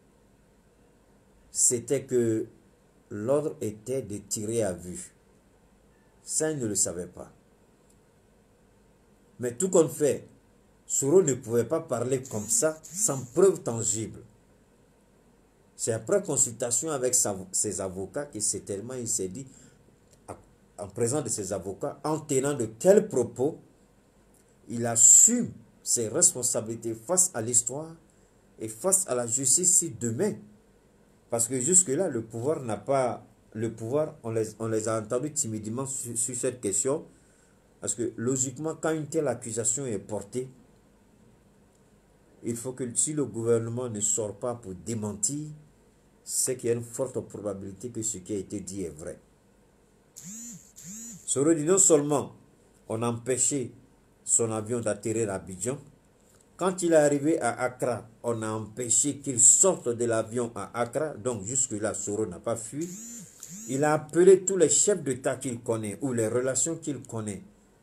c'était que l'ordre était de tirer à vue. Ça, il ne le savait pas. Mais tout compte fait, Soro ne pouvait pas parler comme ça sans preuve tangible. C'est après consultation avec ses avocats que certainement il s'est dit, en présence de ses avocats, en tenant de tels propos, il assume ses responsabilités face à l'histoire et face à la justice si demain. Parce que jusque-là, le pouvoir n'a pas... Le pouvoir, on les a entendus timidement sur cette question. Parce que logiquement, quand une telle accusation est portée, il faut que si le gouvernement ne sort pas pour démentir, c'est qu'il y a une forte probabilité que ce qui a été dit est vrai. Soro dit non seulement on a empêché son avion d'atterrir à Abidjan, quand il est arrivé à Accra, on a empêché qu'il sorte de l'avion à Accra, donc jusque-là, Soro n'a pas fui. Il a appelé tous les chefs d'État qu'il connaît ou les relations qu'il connaît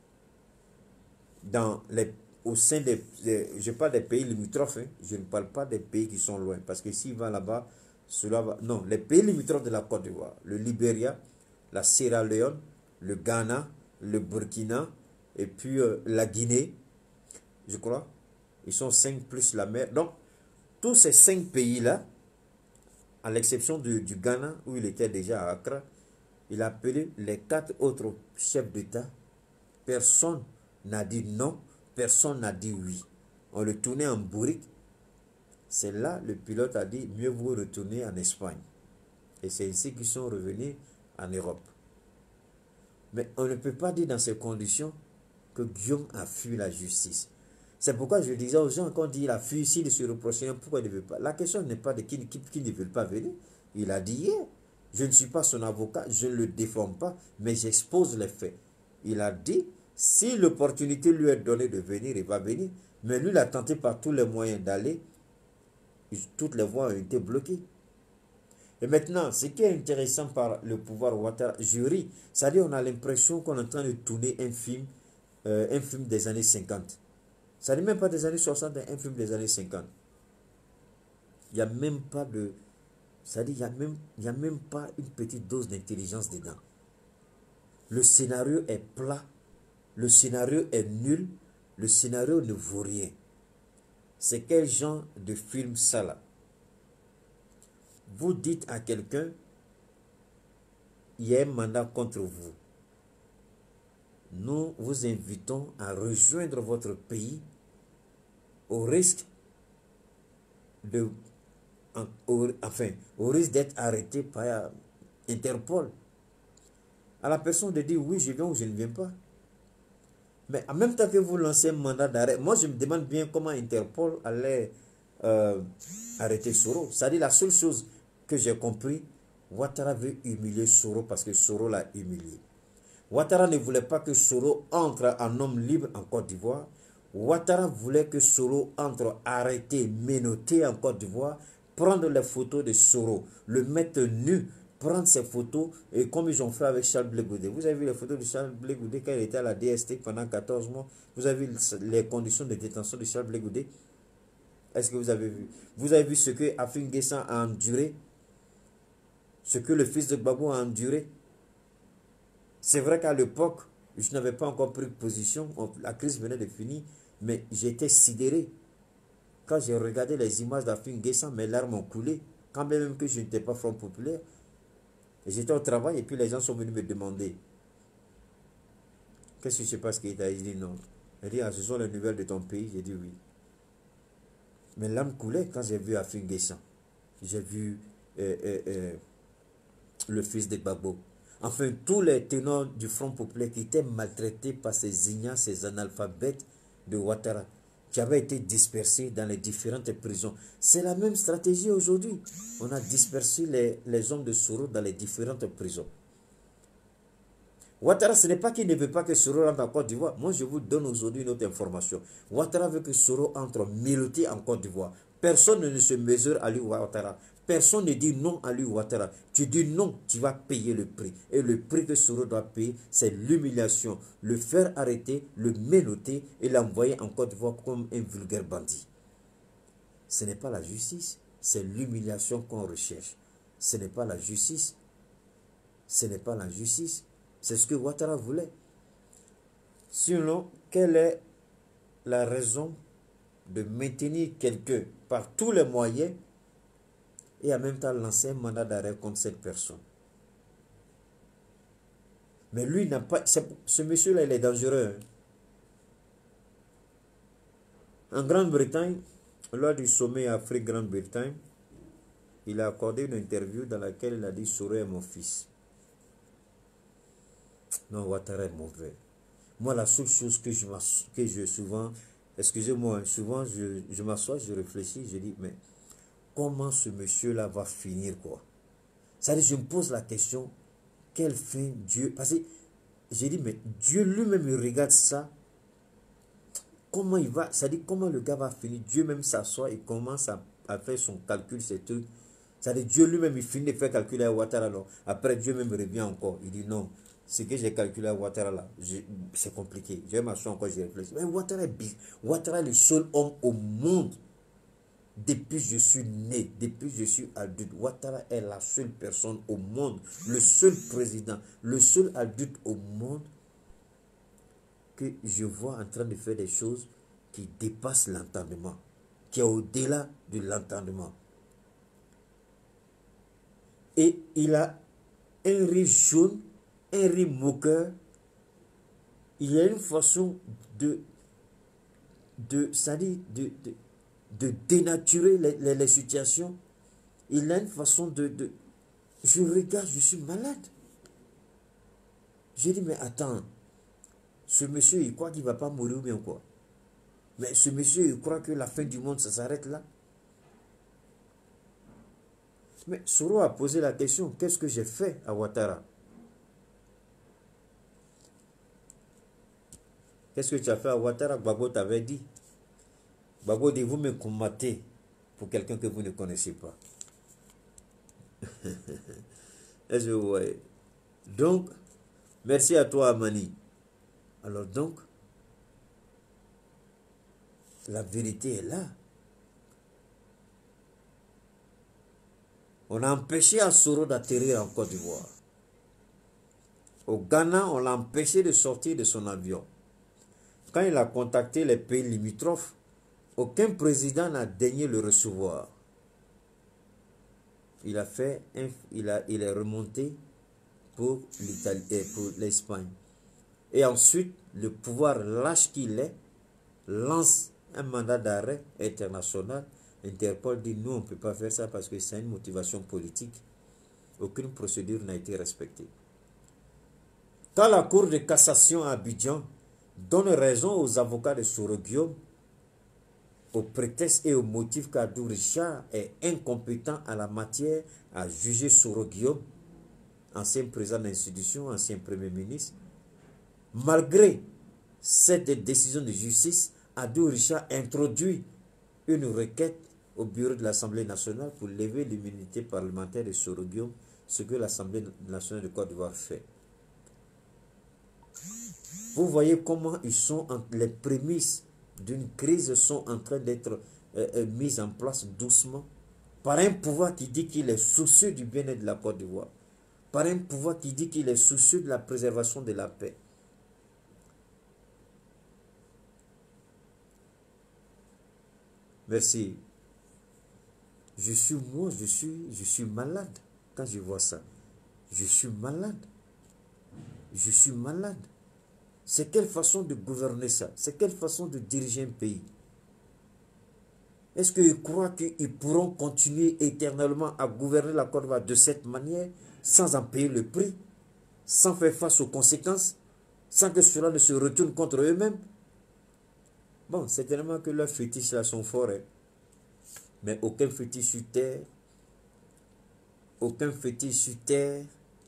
au sein je parle des pays limitrophes, hein, je ne parle pas des pays qui sont loin, parce que s'il va là-bas, cela va... Non, les pays limitrophes de la Côte d'Ivoire, le Libéria, la Sierra Leone, le Ghana, le Burkina, et puis la Guinée, je crois. Ils sont 5 plus la mer. Donc, tous ces 5 pays-là, à l'exception du Ghana, où il était déjà à Accra, il a appelé les 4 autres chefs d'État. Personne n'a dit non, personne n'a dit oui. On le tournait en bourrique. C'est là le pilote a dit, mieux vaut retourner en Espagne. Et c'est ainsi qu'ils sont revenus en Europe. Mais on ne peut pas dire dans ces conditions que Guillaume a fui la justice. C'est pourquoi je disais aux gens, quand il a fui, s'il se reprochait, pourquoi il ne veut pas. La question n'est pas de qui ne veut pas venir. Il a dit hier, je ne suis pas son avocat, je ne le défends pas, mais j'expose les faits. Il a dit, si l'opportunité lui est donnée de venir, il va venir. Mais lui, il a tenté par tous les moyens d'aller. Toutes les voies ont été bloquées. Et maintenant, ce qui est intéressant par le pouvoir Ouattara, jury, c'est-à-dire on a l'impression qu'on est en train de tourner un film des années 50. Ça n'est même pas des années 60, un film des années 50. Il n'y a même pas de... C'est-à-dire, il n'y a même pas une petite dose d'intelligence dedans. Le scénario est plat, le scénario est nul, le scénario ne vaut rien. C'est quel genre de film ça là? Vous dites à quelqu'un, il y a un mandat contre vous. Nous vous invitons à rejoindre votre pays au risque d'être arrêté par Interpol. À la personne de dire oui, je viens ou je ne viens pas. Mais en même temps que vous lancez un mandat d'arrêt, moi je me demande bien comment Interpol allait arrêter Soro. C'est-à-dire la seule chose que j'ai compris, Ouattara veut humilier Soro parce que Soro l'a humilié. Ouattara ne voulait pas que Soro entre en homme libre en Côte d'Ivoire. Ouattara voulait que Soro entre arrêté, menotté en Côte d'Ivoire, prendre les photos de Soro, le mettre nu, prendre ses photos, et comme ils ont fait avec Charles Blé Goudé. Vous avez vu les photos de Charles Blé Goudé quand il était à la DST pendant 14 mois. Vous avez vu les conditions de détention de Charles Blé Goudé. Est-ce que vous avez vu? Vous avez vu ce que Afin Guessan a enduré? Ce que le fils de Gbagbo a enduré? C'est vrai qu'à l'époque, je n'avais pas encore pris position. La crise venait de finir. Mais j'étais sidéré. Quand j'ai regardé les images d'Afin Guessan, mes larmes ont coulé. Quand même que je n'étais pas Front Populaire. J'étais au travail et puis les gens sont venus me demander qu'est-ce qui se passe, Keïta? Il dit non. Il dit, ah, ce sont les nouvelles de ton pays. J'ai dit oui. Mes larmes coulaient quand j'ai vu Afin Guessan. J'ai vu le fils de Gbagbo. Enfin, tous les tenants du Front Populaire qui étaient maltraités par ces ignares, ces analphabètes de Ouattara, qui avaient été dispersés dans les différentes prisons. C'est la même stratégie aujourd'hui. On a dispersé les hommes de Soro dans les différentes prisons. Ouattara, ce n'est pas qu'il ne veut pas que Soro rentre en Côte d'Ivoire. Moi, je vous donne aujourd'hui une autre information. Ouattara veut que Soro entre menotté en Côte d'Ivoire. Personne ne se mesure à lui, Ouattara. Personne ne dit non à lui, Ouattara. Tu dis non, tu vas payer le prix. Et le prix que Soro doit payer, c'est l'humiliation. Le faire arrêter, le menotter et l'envoyer en Côte d'Ivoire comme un vulgaire bandit. Ce n'est pas la justice, c'est l'humiliation qu'on recherche. Ce n'est pas la justice. Ce n'est pas la justice. C'est ce que Ouattara voulait. Sinon, quelle est la raison de maintenir quelqu'un par tous les moyens et en même temps lancer un mandat d'arrêt contre cette personne. Mais lui n'a pas... Ce monsieur-là, il est dangereux. En Grande-Bretagne, lors du sommet Afrique-Grande-Bretagne, il a accordé une interview dans laquelle il a dit « Soro est mon fils ». Non, Ouattara est mauvais. Moi, la seule chose que je souvent... Excusez-moi, souvent je m'assois, je réfléchis, je dis « Mais comment ce monsieur-là va finir, quoi ?» C'est-à-dire, je me pose la question, quelle fin Dieu... Parce que j'ai dit, mais Dieu lui-même, il regarde ça. Comment il va... C'est-à-dire, comment le gars va finir? Dieu même s'assoit et commence à faire son calcul, ces trucs. C'est-à-dire, Dieu lui-même, il finit de faire calculer à Ouattara. Alors, après, Dieu même revient encore. Il dit, non, ce que j'ai calculé à Ouattara, là, c'est compliqué. Je vais m'asseoir encore, je réfléchis. Mais Ouattara est le seul homme au monde. Depuis que je suis né, depuis que je suis adulte, Ouattara est la seule personne au monde, le seul président, le seul adulte au monde que je vois en train de faire des choses qui dépassent l'entendement, qui est au-delà de l'entendement. Et il a un rire jaune, un rire moqueur. Il y a une façon c'est-à-dire de dénaturer les situations. Il a une façon je regarde, je suis malade. J'ai dit, mais attends, ce monsieur, il croit qu'il ne va pas mourir ou bien quoi? Mais ce monsieur, il croit que la fin du monde, ça s'arrête là. Mais Soro a posé la question, qu'est-ce que j'ai fait à Ouattara? Qu'est-ce que tu as fait à Ouattara? Gbagbo t'avait dit. Gbagbo dit, vous me combattez pour quelqu'un que vous ne connaissez pas. Est-ce que vous voyez? Donc, merci à toi, Amani. Alors donc, la vérité est là. On a empêché à Soro d'atterrir en Côte d'Ivoire. Au Ghana, on l'a empêché de sortir de son avion. Quand il a contacté les pays limitrophes, aucun président n'a daigné le recevoir. Il est remonté pour l'Espagne. Et ensuite, le pouvoir lâche qu'il est, lance un mandat d'arrêt international. Interpol dit, nous, on ne peut pas faire ça parce que c'est une motivation politique. Aucune procédure n'a été respectée. Quand la Cour de cassation à Abidjan donne raison aux avocats de Soro Guillaume, au prétexte et au motif qu'Abdou Richard est incompétent à la matière à juger Soro Guillaume, ancien président de l'institution, ancien premier ministre, malgré cette décision de justice, Abdou Richard introduit une requête au bureau de l'Assemblée nationale pour lever l'immunité parlementaire de Soro Guillaume, ce que l'Assemblée nationale de Côte d'Ivoire fait. Vous voyez comment les prémices d'une crise sont en train d'être mises en place doucement par un pouvoir qui dit qu'il est soucieux du bien-être de la Côte d'Ivoire, par un pouvoir qui dit qu'il est soucieux de la préservation de la paix. Merci. Je suis malade quand je vois ça. Je suis malade. Je suis malade. C'est quelle façon de gouverner ça? C'est quelle façon de diriger un pays? Est-ce qu'ils croient qu'ils pourront continuer éternellement à gouverner la Côte d'Ivoire de cette manière, sans en payer le prix, sans faire face aux conséquences, sans que cela ne se retourne contre eux-mêmes? Bon, c'est tellement que leurs fétiches là sont forts, hein. Mais aucun fétiche sur terre, aucun fétiche sur terre,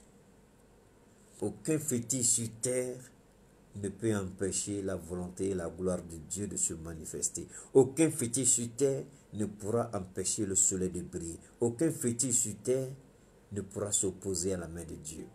aucun fétiche sur terre ne peut empêcher la volonté et la gloire de Dieu de se manifester. Aucun fétiche sur terre ne pourra empêcher le soleil de briller. Aucun fétiche sur terre ne pourra s'opposer à la main de Dieu.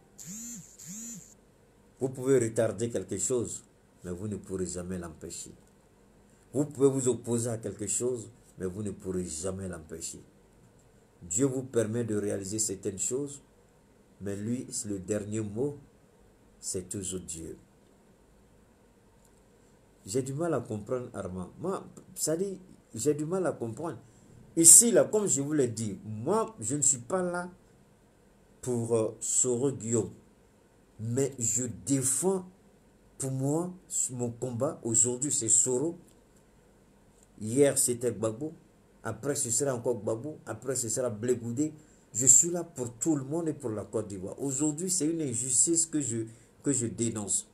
Vous pouvez retarder quelque chose, mais vous ne pourrez jamais l'empêcher. Vous pouvez vous opposer à quelque chose, mais vous ne pourrez jamais l'empêcher. Dieu vous permet de réaliser certaines choses, mais lui, le dernier mot, c'est toujours Dieu. J'ai du mal à comprendre Armand. Moi, ça dit, j'ai du mal à comprendre. Ici, là, comme je vous l'ai dit, moi, je ne suis pas là pour Soro Guillaume. Mais je défends, pour moi, mon combat. Aujourd'hui, c'est Soro. Hier, c'était Gbagbo. Après, ce sera encore Gbagbo. Après, ce sera Blé Goudé. Je suis là pour tout le monde et pour la Côte d'Ivoire. Aujourd'hui, c'est une injustice que je dénonce.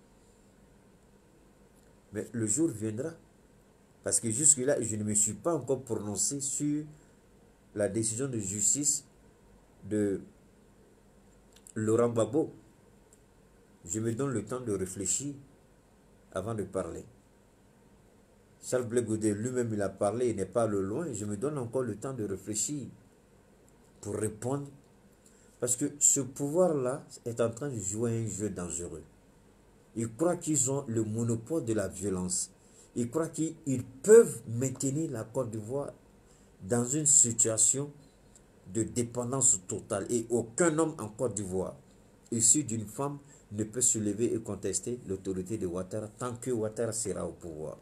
Mais le jour viendra. Parce que jusque-là, je ne me suis pas encore prononcé sur la décision de justice de Laurent Gbagbo. Je me donne le temps de réfléchir avant de parler. Charles Blé Goudé lui-même, il a parlé, il n'est pas le loin. Je me donne encore le temps de réfléchir pour répondre. Parce que ce pouvoir-là est en train de jouer un jeu dangereux. Ils croient qu'ils ont le monopole de la violence. Ils croient qu'ils peuvent maintenir la Côte d'Ivoire dans une situation de dépendance totale. Et aucun homme en Côte d'Ivoire, issu d'une femme, ne peut se lever et contester l'autorité de Ouattara tant que Ouattara sera au pouvoir.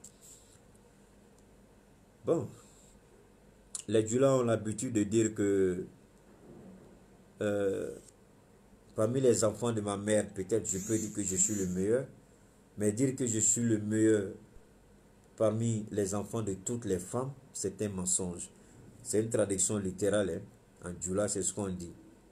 Bon, les Djula ont l'habitude de dire que parmi les enfants de ma mère, peut-être je peux dire que je suis le meilleur, mais dire que je suis le meilleur parmi les enfants de toutes les femmes, c'est un mensonge. C'est une traduction littérale, hein. En Djoula, c'est ce qu'on dit.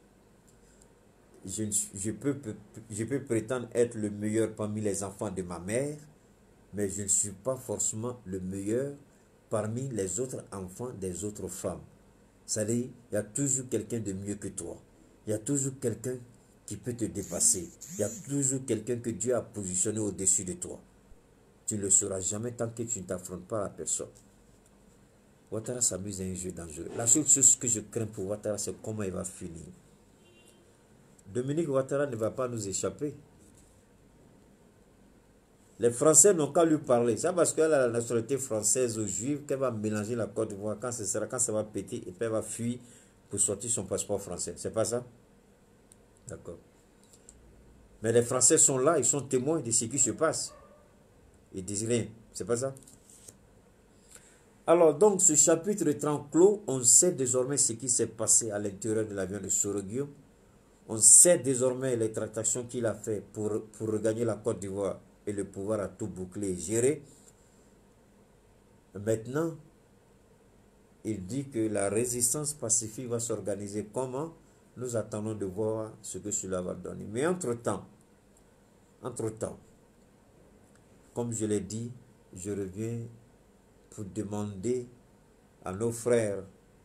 Je peux prétendre être le meilleur parmi les enfants de ma mère, mais je ne suis pas forcément le meilleur parmi les autres enfants des autres femmes. C'est-à-dire, il y a toujours quelqu'un de mieux que toi. Il y a toujours quelqu'un qui peut te dépasser. Il y a toujours quelqu'un que Dieu a positionné au-dessus de toi. Tu ne le sauras jamais tant que tu ne t'affrontes pas à la personne. Ouattara s'amuse à un jeu dangereux. La seule chose que je crains pour Ouattara, c'est comment il va finir. Dominique Ouattara ne va pas nous échapper. Les Français n'ont qu'à lui parler. C'est parce qu'elle a la nationalité française ou juive qu'elle va mélanger la Côte d'Ivoire quand ça va péter et puis elle va fuir pour sortir son passeport français. C'est pas ça? D'accord. Mais les Français sont là, ils sont témoins de ce qui se passe. Ils disent rien. C'est pas ça? Alors, donc, ce chapitre étant clos, on sait désormais ce qui s'est passé à l'intérieur de l'avion de Soro Guillaume. On sait désormais les tractations qu'il a fait pour regagner la Côte d'Ivoire et le pouvoir à tout boucler et gérer. Maintenant, il dit que la résistance pacifique va s'organiser. Comment? Nous attendons de voir ce que cela va donner. Mais entre-temps, comme je l'ai dit, je reviens pour demander à nos frères,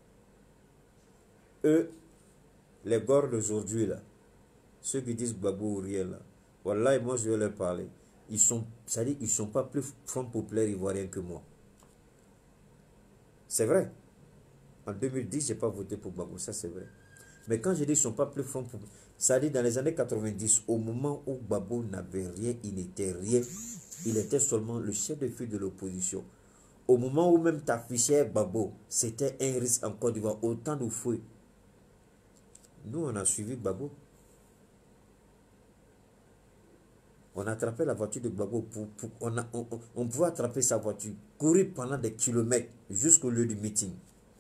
eux, les gordes d'aujourd'hui, là, ceux qui disent Gbagbo ou Riel, là, voilà, et moi je vais leur parler. Ils sont pas plus Front populaire ivoirien que moi. C'est vrai. En 2010, je n'ai pas voté pour Gbagbo, ça c'est vrai. Mais quand je dis qu'ils ne sont pas plus Front populaire, ça dit dans les années 90, au moment où Gbagbo n'avait rien, il n'était rien, il était seulement le chef de file de l'opposition. Au moment où même t'affichais Gbagbo, c'était un risque en Côte d'Ivoire, autant de fouet. Nous, on a suivi Gbagbo. On a attrapé la voiture de Gbagbo. On pouvait attraper sa voiture, courir pendant des kilomètres jusqu'au lieu du meeting.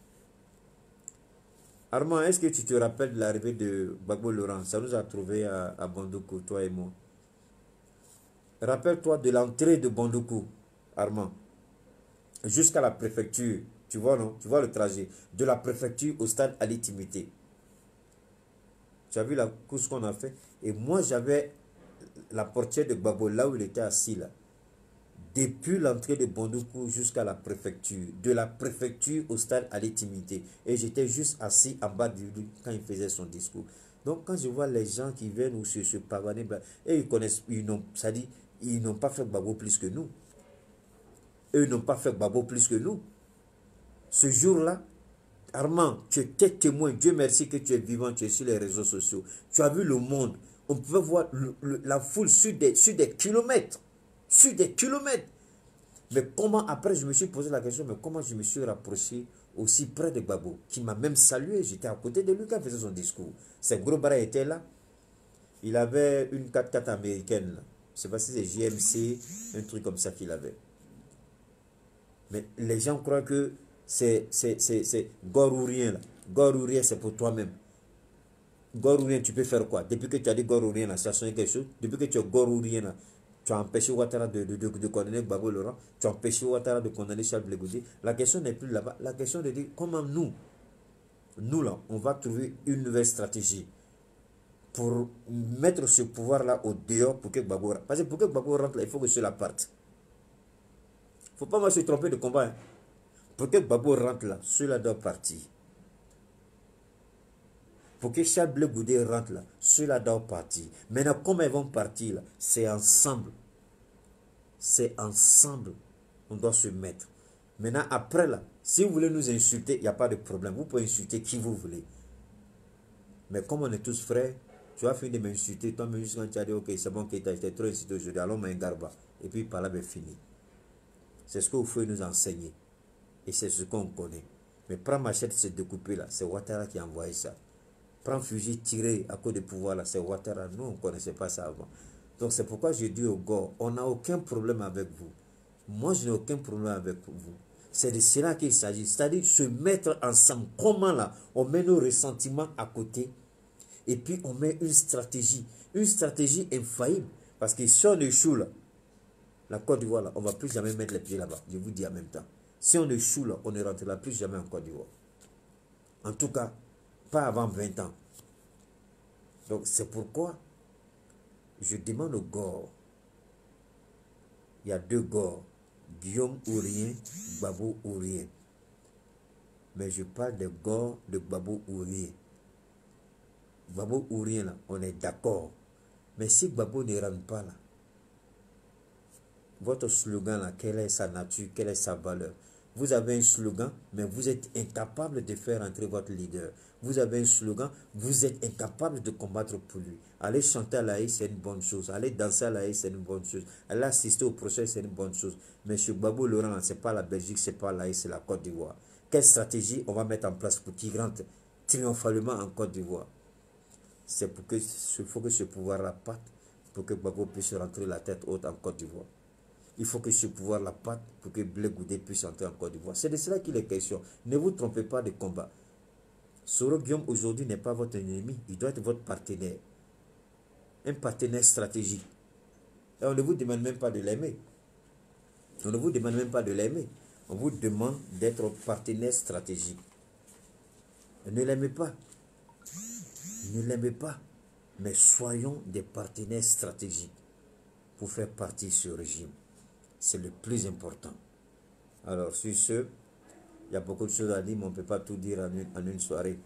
Armand, est-ce que tu te rappelles de l'arrivée de Gbagbo Laurent? Ça nous a trouvés à Bandoukou, toi et moi. Rappelle-toi de l'entrée de Bandoukou, Armand, jusqu'à la préfecture. Tu vois, non? Tu vois le trajet. De la préfecture au stade Ali Timité. Tu as vu la course qu'on a fait? Et moi, j'avais la portière de Gbagbo, là où il était assis, là. Depuis l'entrée de Bandoukou jusqu'à la préfecture. De la préfecture au stade Ali Timité. Et j'étais juste assis en bas de lui quand il faisait son discours. Donc, quand je vois les gens qui viennent ou se pavaner, et ils connaissent, ils n'ont pas fait Gbagbo plus que nous. Eux n'ont pas fait Gbagbo plus que nous. Ce jour-là, Armand, tu étais témoin. Dieu merci que tu es vivant, tu es sur les réseaux sociaux. Tu as vu le monde. On pouvait voir la foule sur des kilomètres. Sur des kilomètres. Mais comment, après, je me suis posé la question, mais comment je me suis rapproché aussi près de Gbagbo, qui m'a même salué. J'étais à côté de lui quand il faisait son discours. Ses gros bras étaient là. Il avait une 4x4 américaine. Je ne sais pas si c'est GMC, un truc comme ça qu'il avait. Mais les gens croient que c'est gore ou rien là. Gore ou rien, c'est pour toi-même. Gore ou rien, tu peux faire quoi? Depuis que tu as dit gore ou rien là, ça a changé quelque chose. Depuis que tu as gore ou rien là, tu as empêché Ouattara de condamner Gbagbo Laurent, tu as empêché Ouattara de condamner Charles Blé Goudé. La question n'est plus là-bas. La question est de dire comment nous là, on va trouver une nouvelle stratégie pour mettre ce pouvoir-là au dehors pour que Gbagbo rentre. Parce que pour que Gbagbo rentre là, il faut que cela parte. Il ne faut pas moi se tromper de combat. Hein. Pour que Gbagbo rentre là, cela doit partir. Pour que Charles Blé Goudé rentre là, cela doit partir. Maintenant, comment ils vont partir là? C'est ensemble. C'est ensemble. On doit se mettre. Maintenant, après là, si vous voulez nous insulter, il n'y a pas de problème. Vous pouvez insulter qui vous voulez. Mais comme on est tous frères, tu vas finir de m'insulter. Toi-même, juste quand tu as dit, ok, c'est bon, Keita, j'étais trop insulté aujourd'hui, allons un garba. Et puis par là, ben fini. C'est ce que vous pouvez nous enseigner. Et c'est ce qu'on connaît. Mais prends machette, c'est découpé là. C'est Ouattara qui a envoyé ça. Prends fusil, tirer à cause du pouvoir là. C'est Ouattara. Nous, on ne connaissait pas ça avant. Donc c'est pourquoi je dis au gars, on n'a aucun problème avec vous. Moi, je n'ai aucun problème avec vous. C'est de cela qu'il s'agit. C'est-à-dire se mettre ensemble. Comment là? On met nos ressentiments à côté. Et puis on met une stratégie. Une stratégie infaillible. Parce que si on échoue là, la Côte d'Ivoire là, on ne va plus jamais mettre les pieds là-bas. Je vous dis en même temps. Si on échoue là, on ne rentrera plus jamais en Côte d'Ivoire. En tout cas, pas avant 20 ans. Donc c'est pourquoi je demande aux gars. Il y a deux gars. Guillaume ou rien, Gbagbo ou rien. Mais je parle de gars de Gbagbo ou rien. Gbagbo ou rien là, on est d'accord. Mais si Gbagbo ne rentre pas là, votre slogan là, quelle est sa nature, quelle est sa valeur? Vous avez un slogan, mais vous êtes incapable de faire entrer votre leader. Vous avez un slogan, vous êtes incapable de combattre pour lui. Aller chanter à l'AI, c'est une bonne chose. Aller danser à l'AI, c'est une bonne chose. Aller assister au procès, c'est une bonne chose. Mais chez Gbagbo Laurent, ce n'est pas la Belgique, ce n'est pas l'AI, c'est la Côte d'Ivoire. Quelle stratégie on va mettre en place pour qu'il rentre triomphalement en Côte d'Ivoire? C'est pour que il faut que ce pouvoir-là parte, pour que Gbagbo puisse rentrer la tête haute en Côte d'Ivoire. Il faut que ce pouvoir-là parte pour que Blé Goudé puisse entrer en Côte d'Ivoire. C'est de cela qu'il est question. Ne vous trompez pas de combat. Soro Guillaume aujourd'hui n'est pas votre ennemi. Il doit être votre partenaire. Un partenaire stratégique. Et on ne vous demande même pas de l'aimer. On ne vous demande même pas de l'aimer. On vous demande d'être votre partenaire stratégique. Ne l'aimez pas. Ne l'aimez pas. Mais soyons des partenaires stratégiques pour faire partie de ce régime. C'est le plus important. Alors, sur ce, il y a beaucoup de choses à dire, mais on ne peut pas tout dire en une soirée.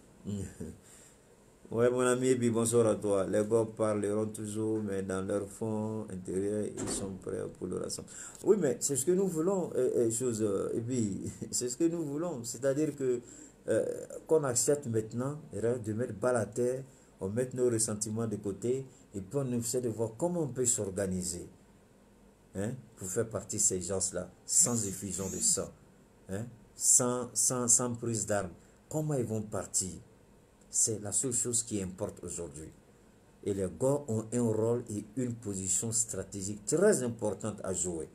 Ouais, mon ami, et puis bonsoir à toi. Les gars parleront toujours, mais dans leur fond intérieur, ils sont prêts pour le rassemblement. Oui, mais c'est ce que nous voulons, et puis, c'est ce que nous voulons. C'est-à-dire que qu'on accepte maintenant de mettre balle à terre, on met nos ressentiments de côté, et puis on essaie de voir comment on peut s'organiser. Hein, pour faire partie de ces gens-là, sans effusion de sang, hein, sans prise d'armes. Comment ils vont partir? C'est la seule chose qui importe aujourd'hui. Et les gars ont un rôle et une position stratégique très importante à jouer.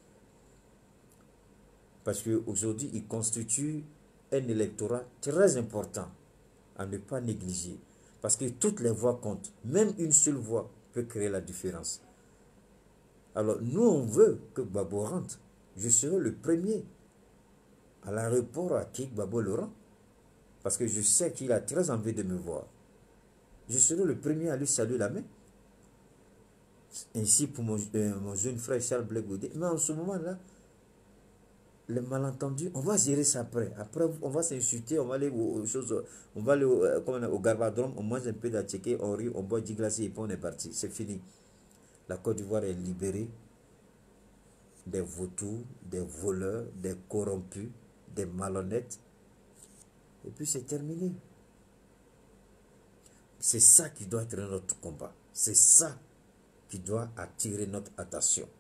Parce qu'aujourd'hui, ils constituent un électorat très important à ne pas négliger. Parce que toutes les voix comptent. Même une seule voix peut créer la différence. Alors, nous, on veut que Gbagbo rentre. Je serai le premier à l'aéroport à qui Gbagbo Laurent. Parce que je sais qu'il a très envie de me voir. Je serai le premier à lui saluer la main. Ainsi pour mon jeune frère Charles Blé Goudé. Mais en ce moment-là, les malentendus, on va gérer ça après. Après, on va s'insulter, on va aller aux choses, on va aller au Garbadrome, on mange un peu d'attiqué, on rit, on boit du glacier et puis on est parti. C'est fini. La Côte d'Ivoire est libérée des vautours, des voleurs, des corrompus, des malhonnêtes. Et puis c'est terminé. C'est ça qui doit être notre combat. C'est ça qui doit attirer notre attention.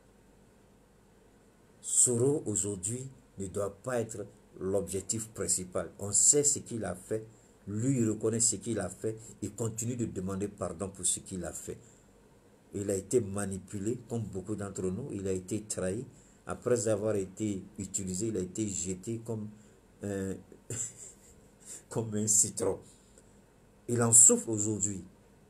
Soro aujourd'hui ne doit pas être l'objectif principal. On sait ce qu'il a fait. Lui, il reconnaît ce qu'il a fait. Il continue de demander pardon pour ce qu'il a fait. Il a été manipulé, comme beaucoup d'entre nous. Il a été trahi. Après avoir été utilisé, il a été jeté comme comme un citron. Il en souffre aujourd'hui.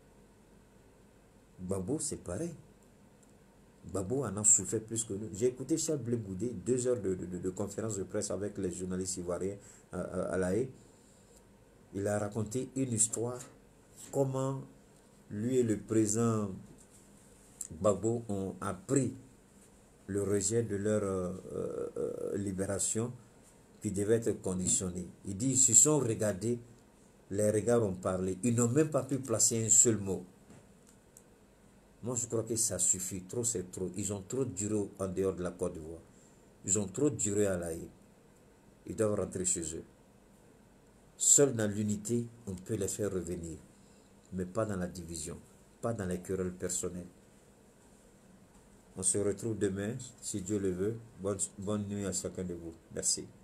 Gbagbo, c'est pareil. Gbagbo en a souffert plus que nous. J'ai écouté Charles Blé Goudé, 2 heures de conférence de presse avec les journalistes ivoiriens à La Haye. Il a raconté une histoire, comment lui et le président Gbagbo ont appris le rejet de leur libération qui devait être conditionné. Il dit, ils se sont regardés, les regards ont parlé. Ils n'ont même pas pu placer un seul mot. Moi, je crois que ça suffit. Trop, c'est trop. Ils ont trop duré en dehors de la Côte d'Ivoire. Ils ont trop duré à La Haye. Ils doivent rentrer chez eux. Seul dans l'unité, on peut les faire revenir. Mais pas dans la division. Pas dans les querelles personnelles. On se retrouve demain, si Dieu le veut. Bonne nuit à chacun de vous. Merci.